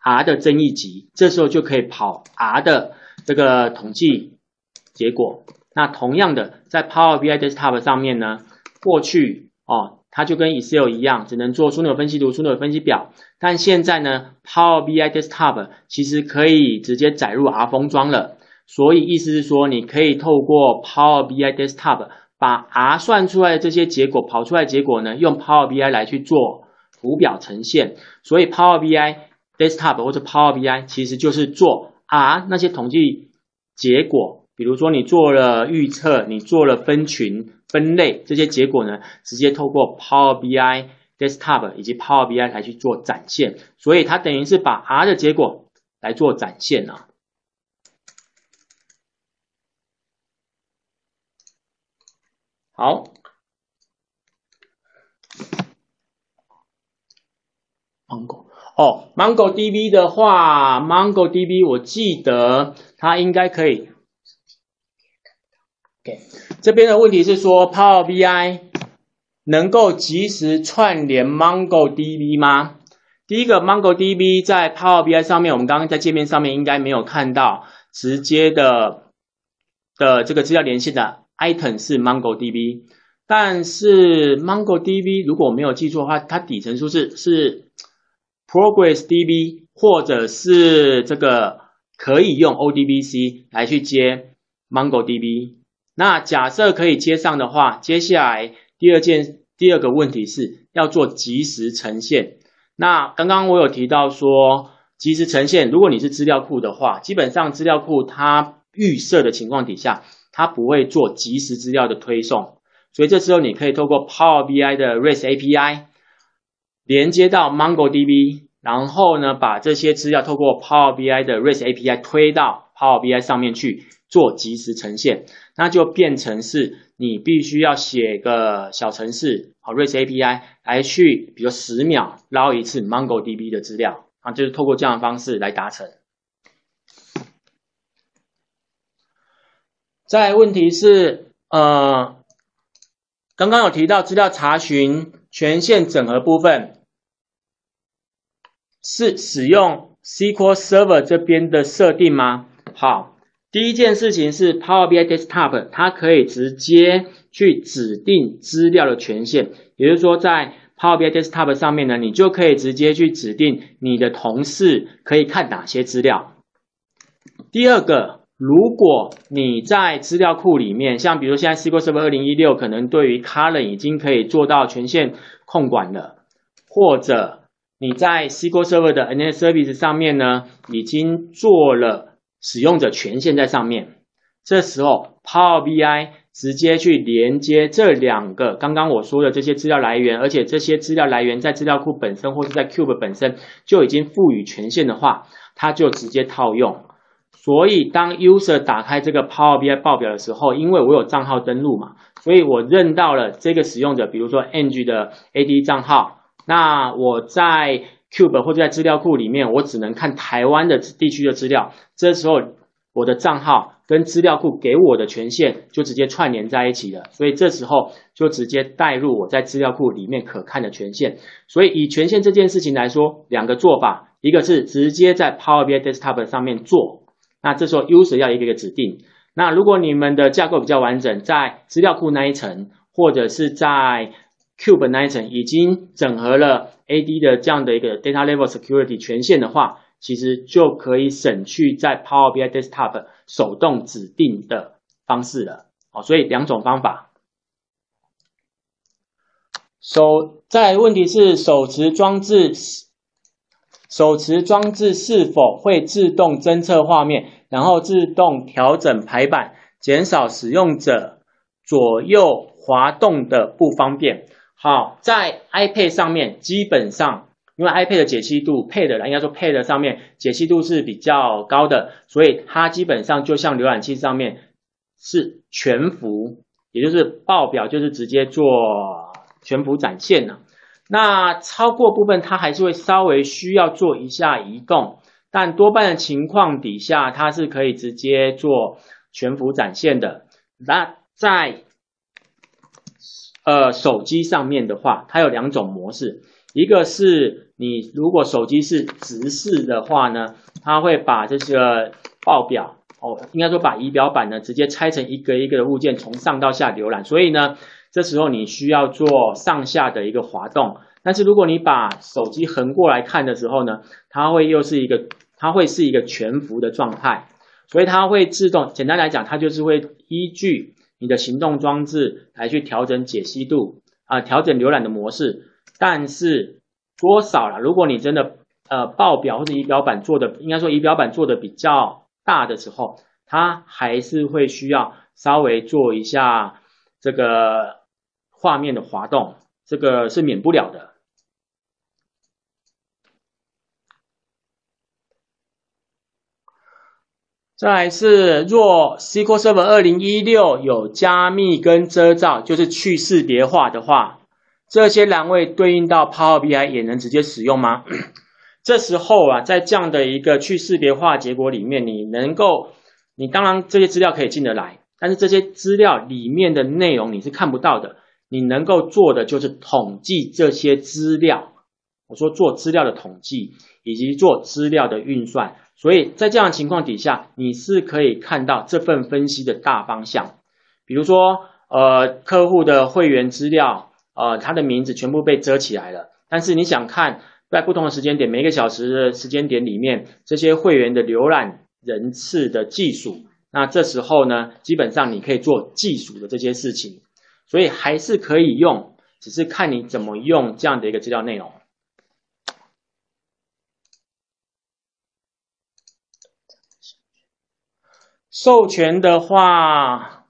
R 的增益集，这时候就可以跑 R 的这个统计结果。那同样的，在 Power B I Desktop 上面呢，过去哦，它就跟 Excel 一样，只能做枢纽分析图、枢纽分析表。但现在呢 ，Power B I Desktop 其实可以直接载入 R 封装了。所以意思是说，你可以透过 Power B I Desktop 把 R 算出来的这些结果跑出来的结果呢，用 Power B I 来去做图表呈现。所以 Power B I Desktop 或者 Power B I 其实就是做 R 那些统计结果，比如说你做了预测，你做了分群、分类，这些结果呢，直接透过 Power B I Desktop 以及 Power B I 来去做展现。所以它等于是把 R 的结果来做展现啊。好。Mongo 哦 ，MongoDB 的话 ，MongoDB 我记得它应该可以。OK， 这边的问题是说 Power B I 能够即时串联 MongoDB 吗？第一个 MongoDB 在 Power B I 上面，我们刚刚在界面上面应该没有看到直接的的这个资料连线的 item 是 MongoDB， 但是 MongoDB 如果我没有记错的话，它底层数是是 ProgressDB 或者是这个可以用 O D B C 来去接 MongoDB。那假设可以接上的话，接下来第二件第二个问题是要做即时呈现。那刚刚我有提到说，即时呈现，如果你是资料库的话，基本上资料库它预设的情况底下，它不会做即时资料的推送，所以这时候你可以透过 Power B I 的 REST A P I 连接到 MongoDB， 然后呢把这些资料透过 Power B I 的 REST A P I 推到 Power B I 上面去做即时呈现，那就变成是你必须要写个小程式，好 REST A P I 来去，比如十秒捞一次 MongoDB 的资料，啊，就是透过这样的方式来达成。再来问题是，呃，刚刚有提到资料查询权限整合部分是使用 S Q L Server 这边的设定吗？好，第一件事情是 Power B I Desktop 它可以直接去指定资料的权限，也就是说在 Power B I Desktop 上面呢，你就可以直接去指定你的同事可以看哪些资料。第二个，如果你在资料库里面，像比如现在 S Q L Server 二零一六可能对于 Current 已经可以做到权限控管了，或者你在 S Q L Server 的 N S Service 上面呢，已经做了使用者权限在上面，这时候 Power B I 直接去连接这两个刚刚我说的这些资料来源，而且这些资料来源在资料库本身或是在 Cube 本身就已经赋予权限的话，它就直接套用。所以当 user 打开这个 Power B I 报表的时候，因为我有账号登录嘛，所以我认到了这个使用者，比如说 Eng 的 A D 账号，那我在 Cube 或者在资料库里面，我只能看台湾的地区的资料，这时候我的账号跟资料库给我的权限就直接串联在一起了，所以这时候就直接带入我在资料库里面可看的权限。所以以权限这件事情来说，两个做法，一个是直接在 Power B I Desktop 上面做，那这时候 user 要一个一个指定。那如果你们的架构比较完整，在资料库那一层，或者是在 Cube 那一层已经整合了 A D 的这样的一个 Data Level Security 权限的话，其实就可以省去在 Power B I Desktop 手动指定的方式了。好，所以两种方法。手再来问题是手持装置手持装置是否会自动侦测画面，然后自动调整排版，减少使用者左右滑动的不方便。好，在 iPad 上面基本上因为 iPad 的解析度 Pad 应该说 Pad 上面解析度是比较高的，所以它基本上就像浏览器上面是全幅，也就是报表就是直接做全幅展现了。那超过部分它还是会稍微需要做一下移动，但多半的情况底下它是可以直接做全幅展现的。那在呃手机上面的话，它有两种模式，一个是你如果手机是直视的话呢，它会把这个报表哦，应该说把仪表板呢直接拆成一个一个的物件，从上到下浏览，所以呢，这时候你需要做上下的一个滑动。但是如果你把手机横过来看的时候呢，它会又是一个，它会是一个全幅的状态，所以它会自动，简单来讲，它就是会依据你的行动装置来去调整解析度啊、呃，调整浏览的模式。但是多少啦？如果你真的呃报表或者仪表板做的，应该说仪表板做的比较大的时候，它还是会需要稍微做一下这个画面的滑动，这个是免不了的。再来是，若 S Q L Server 二零一六有加密跟遮罩，就是去识别化的话，这些栏位对应到 Power B I 也能直接使用吗？这时候啊，在这样的一个去识别化结果里面，你能够，你当然这些资料可以进得来，但是这些资料里面的内容你是看不到的，你能够做的就是统计这些资料。我说做资料的统计，以及做资料的运算。所以在这样的情况底下，你是可以看到这份分析的大方向。比如说，呃，客户的会员资料，呃，他的名字全部被遮起来了，但是你想看在不同的时间点，每个小时的时间点里面，这些会员的浏览人次的计数，那这时候呢，基本上你可以做计数的这些事情，所以还是可以用，只是看你怎么用这样的一个资料内容。授权的话，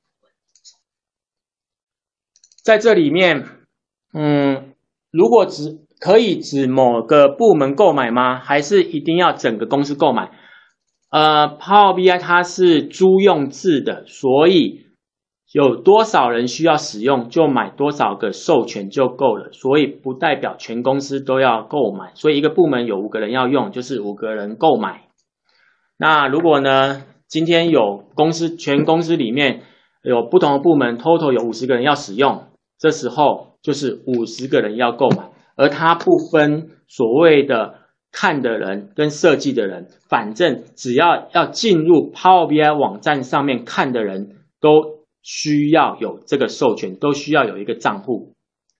在这里面，嗯，如果只可以指某个部门购买吗？还是一定要整个公司购买？呃 ，Power B I 它是租用制的，所以有多少人需要使用，就买多少个授权就够了，所以不代表全公司都要购买。所以一个部门有五个人要用，就是五个人购买。那如果呢？今天有公司，全公司里面有不同的部门 ，total 有五十个人要使用，这时候就是五十个人要购买，而它不分所谓的看的人跟设计的人，反正只要要进入 Power B I 网站上面看的人，都需要有这个授权，都需要有一个账户。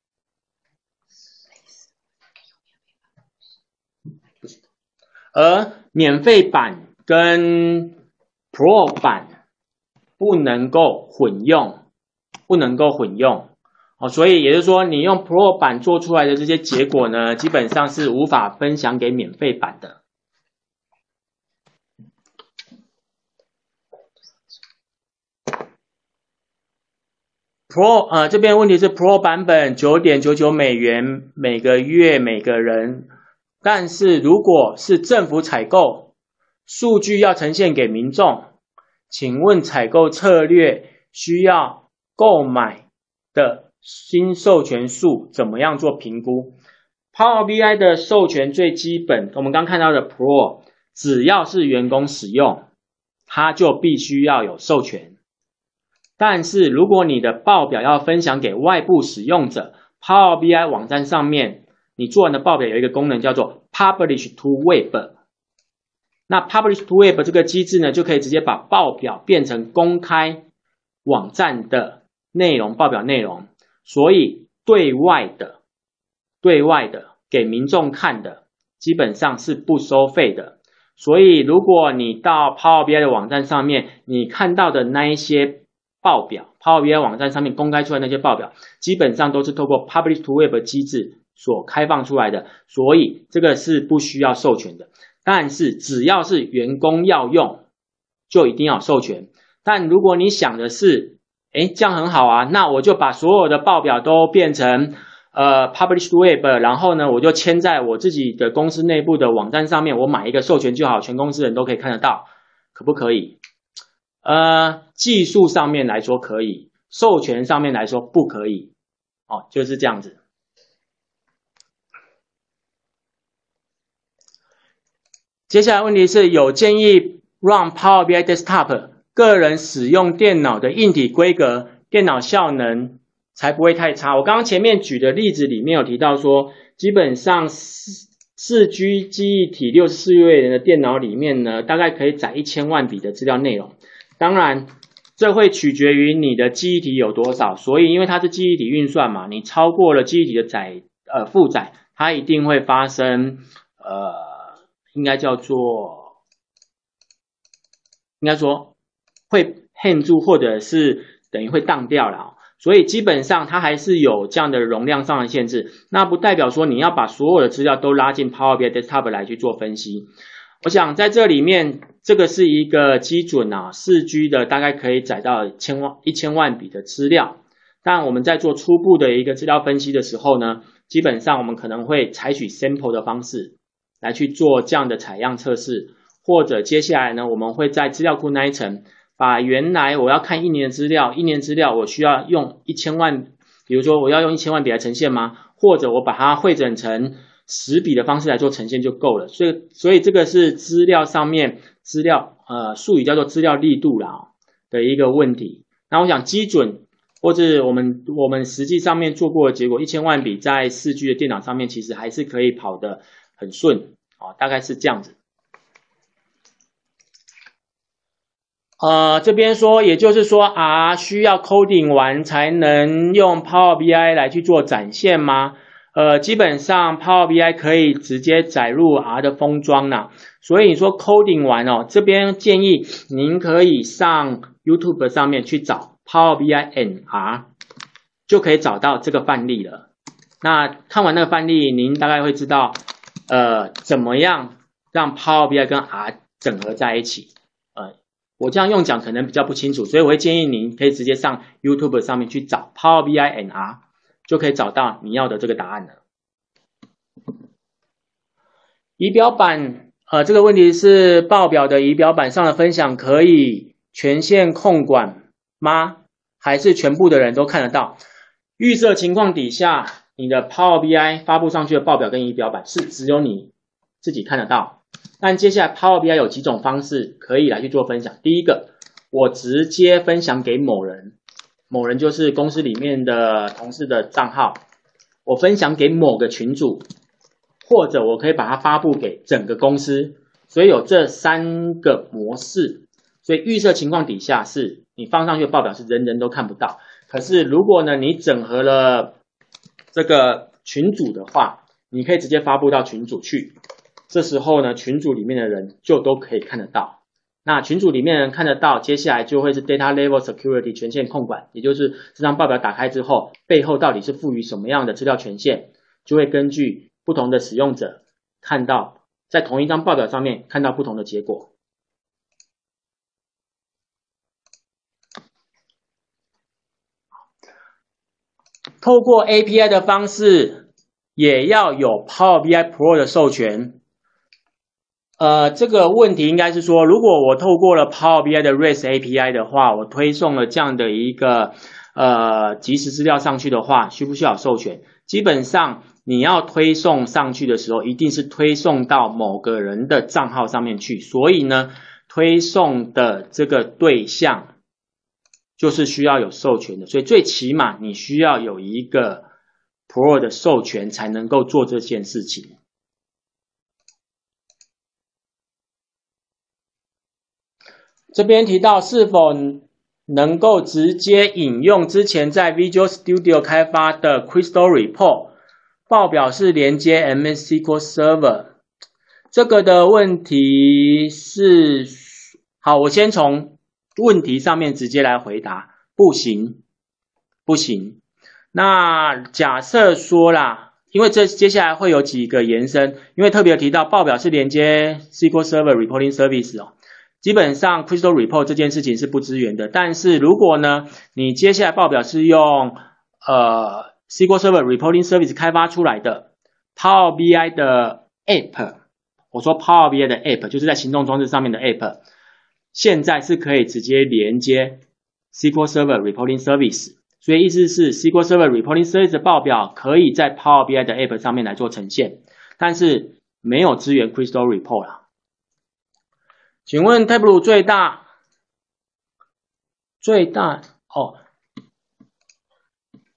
而免费版跟Pro 版不能够混用，不能够混用哦，所以也就是说，你用 Pro 版做出来的这些结果呢，基本上是无法分享给免费版的。Pro 呃，这边问题是 Pro 版本 九点九九 美元每个月每个人，但是如果是政府采购，数据要呈现给民众，请问采购策略需要购买的新授权数怎么样做评估？ Power B I 的授权最基本，我们刚看到的 Pro， 只要是员工使用，它就必须要有授权。但是如果你的报表要分享给外部使用者， Power B I 网站上面你做完的报表有一个功能叫做 Publish to Web，那 Publish to Web 这个机制呢，就可以直接把报表变成公开网站的内容，报表内容，所以对外的、对外的给民众看的，基本上是不收费的。所以如果你到 Power B I 的网站上面，你看到的那一些报表 ，Power B I 网站上面公开出来的那些报表，基本上都是透过 Publish to Web 机制所开放出来的，所以这个是不需要授权的。但是只要是员工要用，就一定要授权。但如果你想的是，诶，这样很好啊，那我就把所有的报表都变成呃 Publish to Web， 然后呢，我就签在我自己的公司内部的网站上面，我买一个授权就好，全公司人都可以看得到，可不可以？呃，技术上面来说可以，授权上面来说不可以。哦，就是这样子。接下来问题是有建议让 Power B I Desktop 个人使用电脑的硬体规格、电脑效能才不会太差。我刚刚前面举的例子里面有提到说，基本上四 G 记忆体六十四位的电脑里面呢，大概可以载一千万笔的资料内容。当然，这会取决于你的记忆体有多少，所以因为它是记忆体运算嘛，你超过了记忆体的载呃负载，它一定会发生呃，应该叫做，应该说会 hang 住，或者是等于会当掉了、哦。所以基本上它还是有这样的容量上的限制，那不代表说你要把所有的资料都拉进 Power B I Desktop 来去做分析。我想在这里面，这个是一个基准啊 ，四 G 的大概可以载到千万一千万笔的资料。但我们在做初步的一个资料分析的时候呢，基本上我们可能会采取 sample 的方式来去做这样的采样测试，或者接下来呢，我们会在资料库那一层，把原来我要看一年的资料，一年资料我需要用一千万，比如说我要用一千万笔来呈现吗？或者我把它汇整成十笔的方式来做呈现就够了。所以，所以这个是资料上面资料呃术语叫做资料力度啦、哦、的一个问题。那我想基准或者我们我们实际上面做过的结果，一千万笔在四 G 的电脑上面其实还是可以跑得很顺哦，大概是这样子。呃，这边说，也就是说 R 需要 coding 完才能用 Power B I 来去做展现吗？呃，基本上 Power B I 可以直接载入 R 的封装啦，所以你说 coding 完哦，这边建议您可以上 YouTube 上面去找 Power B I and R， 就可以找到这个范例了。那看完那个范例，您大概会知道，呃，怎么样让 Power B I 跟 R 整合在一起。呃，我这样用讲可能比较不清楚，所以我会建议您可以直接上 YouTube 上面去找 Power B I and R， 就可以找到你要的这个答案了。仪表板，呃，这个问题是报表的仪表板上的分享可以权限控管吗？还是全部的人都看得到？预设情况底下，你的 Power B I 发布上去的报表跟仪表板是只有你自己看得到。但接下来 Power B I 有几种方式可以来去做分享。第一个，我直接分享给某人，某人就是公司里面的同事的账号，我分享给某个群组，或者我可以把它发布给整个公司。所以有这三个模式。所以预设情况底下是你放上去的报表是人人都看不到。可是如果呢你整合了这个群组的话，你可以直接发布到群组去。这时候呢，群组里面的人就都可以看得到。那群组里面的人看得到，接下来就会是 Data Level Security 权限控管，也就是这张报表打开之后，背后到底是赋予什么样的资料权限，就会根据不同的使用者看到，在同一张报表上面看到不同的结果。透过 A P I 的方式，也要有 Power B I Pro 的授权。呃，这个问题应该是说，如果我透过了 Power B I 的 REST A P I 的话，我推送了这样的一个呃即时资料上去的话，需不需要授权？基本上你要推送上去的时候，一定是推送到某个人的账号上面去，所以呢，推送的这个对象就是需要有授权的，所以最起码你需要有一个 Pro 的授权才能够做这件事情。这边提到是否能够直接引用之前在 Visual Studio 开发的 Crystal Report 报表是连接 M S S Q L Server， 这个的问题是，好，我先从问题上面直接来回答，不行，不行。那假设说啦，因为这接下来会有几个延伸，因为特别提到报表是连接 S Q L Server Reporting Service 哦。基本上 Crystal Report 这件事情是不支援的，但是如果呢，你接下来报表是用呃 S Q L Server Reporting Service 开发出来的 Power B I 的 App， 我说 Power B I 的 App 就是在行动装置上面的 App， 现在是可以直接连接 S Q L Server Reporting Service， 所以意思是 S Q L Server Reporting Service 的报表可以在 Power B I 的 App 上面来做呈现，但是没有支援 Crystal Report 啦。请问 Tableau 最大最大哦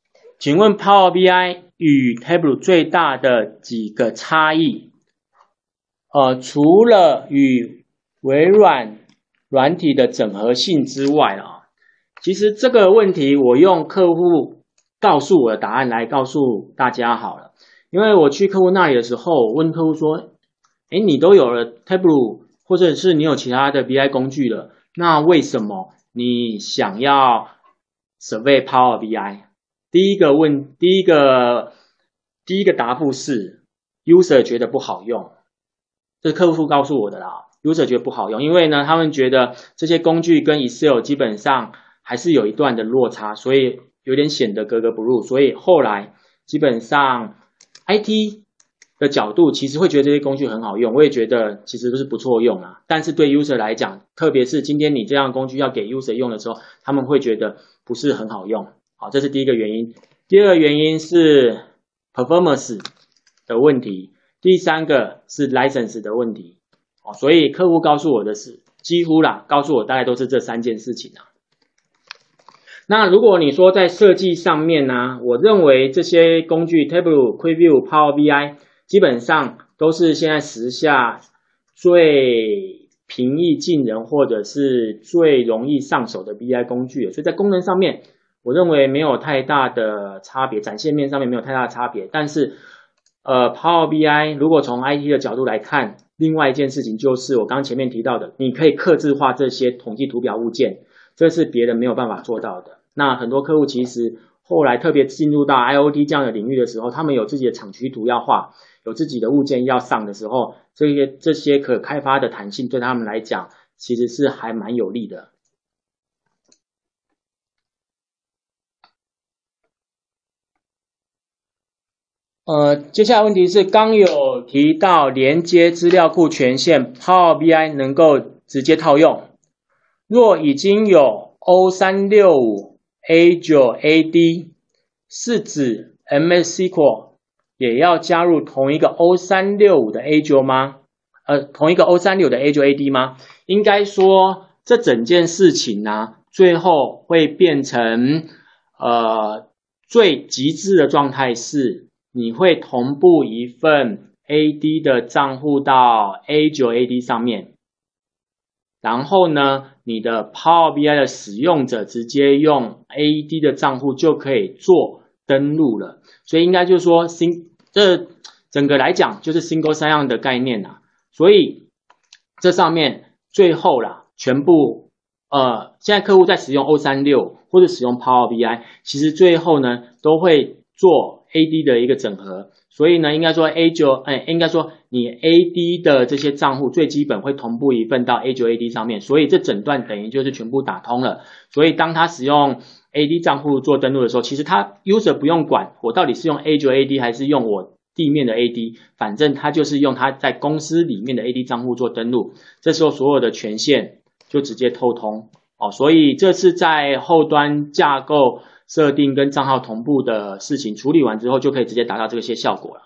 请问 Power B I 与 Tableau 最大的几个差异？呃，除了与微软软体的整合性之外啊，其实这个问题我用客户告诉我的答案来告诉大家好了。因为我去客户那里的时候，我问客户说：“哎，你都有了 Tableau， 或者是你有其他的 B I 工具了，那为什么你想要 survey Power B I？” 第一个问，第一个第一个答复是 user 觉得不好用，这是客户告诉我的啦。user 觉得不好用，因为呢，他们觉得这些工具跟 Excel 基本上还是有一段的落差，所以有点显得格格不入。所以后来基本上 I T 的角度其实会觉得这些工具很好用，我也觉得其实都是不错用啊。但是对 user 来讲，特别是今天你这样的工具要给 user 用的时候，他们会觉得不是很好用。好，这是第一个原因。第二个原因是 performance 的问题，第三个是 license 的问题。哦，所以客户告诉我的是，几乎啦，告诉我大概都是这三件事情啊。那如果你说在设计上面呢，我认为这些工具 Tableau、QuickView、Power B I 基本上都是现在时下最平易近人或者是最容易上手的 B I 工具，所以在功能上面，我认为没有太大的差别，展现面上面没有太大的差别。但是，呃 ，Power B I 如果从 I T 的角度来看，另外一件事情就是我刚刚前面提到的，你可以客制化这些统计图表物件，这是别人没有办法做到的。那很多客户其实后来特别进入到 I O T 这样的领域的时候，他们有自己的厂区图要画，有自己的物件要上的时候，这些这些可开发的弹性对他们来讲其实是还蛮有利的。呃，接下来问题是刚有提到连接资料库权限 Power B I 能够直接套用，若已经有 O 三六五 A 九 A D， 是指 M S S Q L 也要加入同一个 O 三六五的 A 九 吗？呃，同一个 O 三六五的 A 九 A D 吗？应该说这整件事情呢、啊，最后会变成呃最极致的状态是，你会同步一份 A D 的账户到 A 九 A D 上面，然后呢，你的 Power B I 的使用者直接用 A D 的账户就可以做登录了。所以应该就是说，这整个来讲就是 Single Sign-On 的概念啦。所以这上面最后啦，全部呃，现在客户在使用 O 三六五 或者使用 Power B I， 其实最后呢都会做 A D 的一个整合。所以呢，应该说 A 九，哎，应该说你 A D 的这些账户最基本会同步一份到 A 九 A D 上面，所以这整段等于就是全部打通了。所以当他使用 A D 账户做登录的时候，其实他 user 不用管我到底是用 A 九 A D 还是用我地面的 A D， 反正他就是用他在公司里面的 A D 账户做登录，这时候所有的权限就直接透通哦。所以这次在后端架构设定跟账号同步的事情处理完之后，就可以直接达到这些效果了。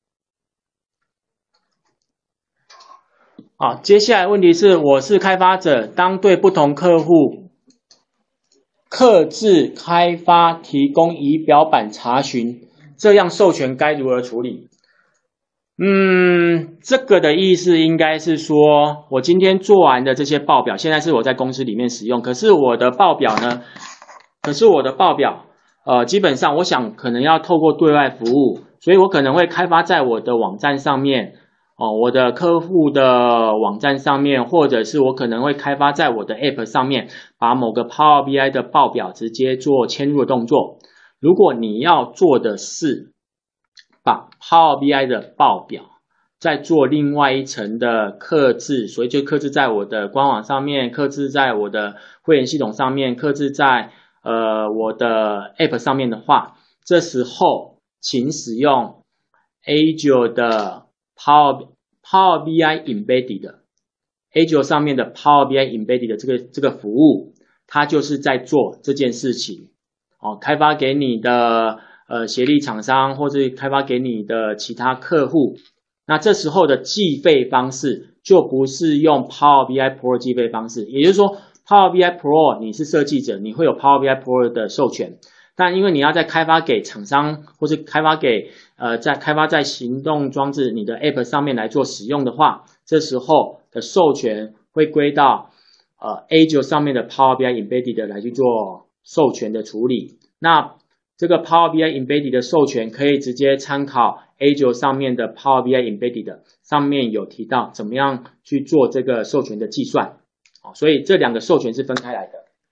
好，接下来问题是，我是开发者，当对不同客户客制开发提供仪表板查询，这样授权该如何处理？嗯，这个的意思应该是说，我今天做完的这些报表，现在是我在公司里面使用，可是我的报表呢？可是我的报表，呃，基本上我想可能要透过对外服务，所以我可能会开发在我的网站上面，哦，我的客户的网站上面，或者是我可能会开发在我的 App 上面，把某个 Power B I 的报表直接做嵌入的动作。如果你要做的是把 Power B I 的报表再做另外一层的客制，所以就客制在我的官网上面，客制在我的会员系统上面，客制在呃我的 App 上面的话，这时候请使用 A 九 的 Power Power B I Embedded 的 A 九 上面的 Power B I Embedded 的这个这个服务，它就是在做这件事情哦，开发给你的呃协力厂商，或是开发给你的其他客户。那这时候的计费方式就不是用 Power B I Pro 计费方式，也就是说 Power B I Pro 你是设计者，你会有 Power B I Pro 的授权， 但因为你要在开发给厂商，或是开发给呃在开发在行动装置你的 App 上面来做使用的话，这时候的授权会归到呃 Azure 上面的 Power B I Embedded 来去做授权的处理。那这个 Power B I Embedded 的授权可以直接参考 Azure 上面的 Power B I Embedded， 上面有提到怎么样去做这个授权的计算。所以这两个授权是分开来的。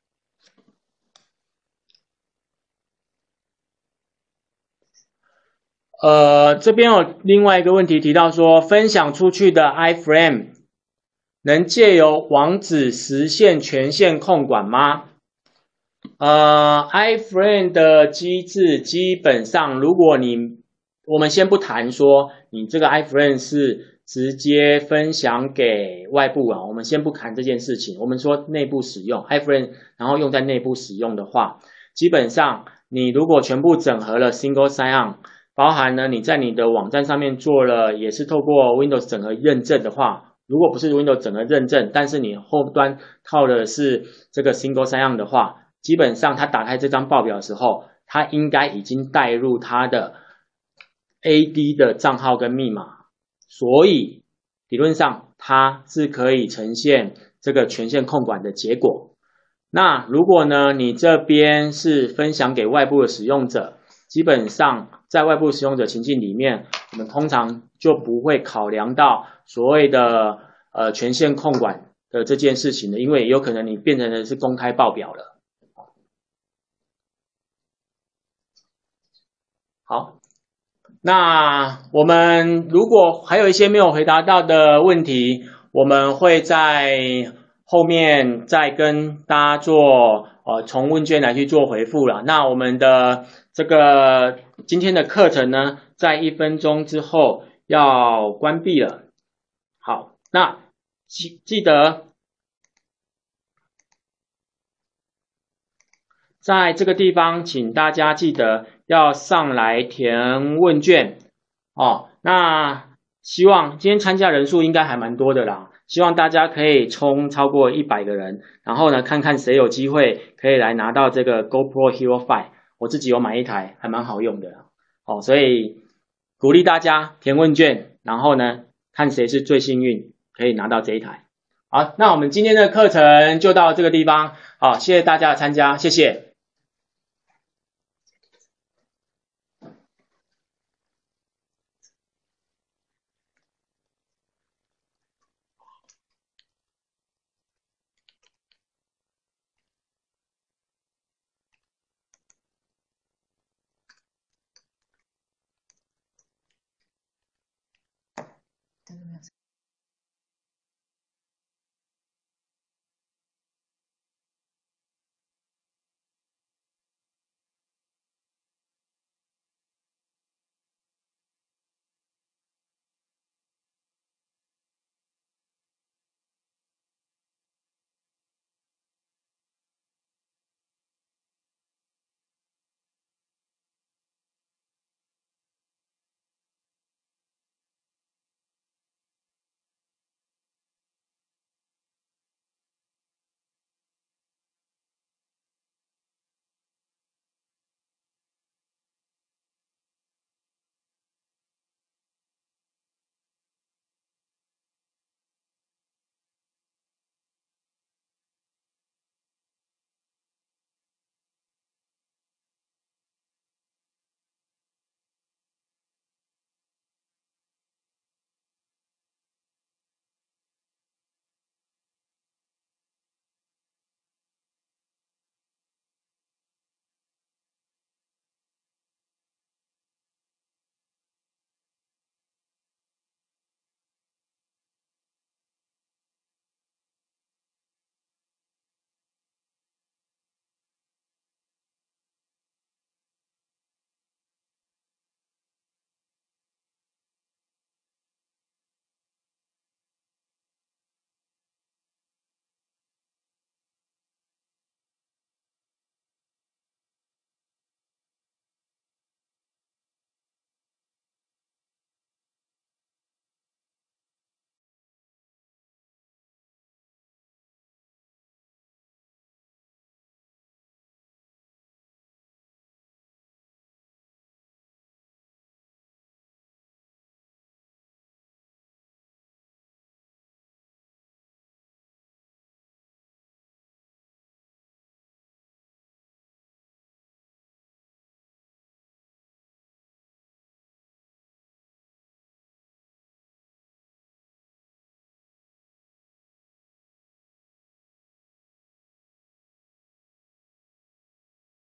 呃，这边有另外一个问题提到说，分享出去的 iframe 能借由网址实现权限控管吗？呃 iframe 的机制基本上，如果你我们先不谈说你这个 iframe 是直接分享给外部啊，我们先不谈这件事情。我们说内部使用 iframe， 然后用在内部使用的话，基本上你如果全部整合了 single sign-on， 包含呢你在你的网站上面做了也是透过 Windows 整合认证的话，如果不是 Windows 整合认证，但是你后端套的是这个 single sign-on 的话，基本上它打开这张报表的时候，它应该已经带入它的 A D 的账号跟密码，所以理论上它是可以呈现这个权限控管的结果。那如果呢你这边是分享给外部的使用者，基本上在外部使用者情境里面，我们通常就不会考量到所谓的呃权限控管的这件事情的，因为有可能你变成的是公开报表了。好，那我们如果还有一些没有回答到的问题，我们会在后面再跟大家做呃从问卷来去做回复了。那我们的这个今天的课程呢，在一分钟之后要关闭了。好，那记记得在这个地方，请大家记得要上来填问卷哦。那希望今天参加人数应该还蛮多的啦，希望大家可以冲超过一百个人，然后呢，看看谁有机会可以来拿到这个 GoPro Hero 五。我自己有买一台，还蛮好用的哦，所以鼓励大家填问卷，然后呢，看谁是最幸运可以拿到这一台。好，那我们今天的课程就到这个地方，好，谢谢大家的参加，谢谢。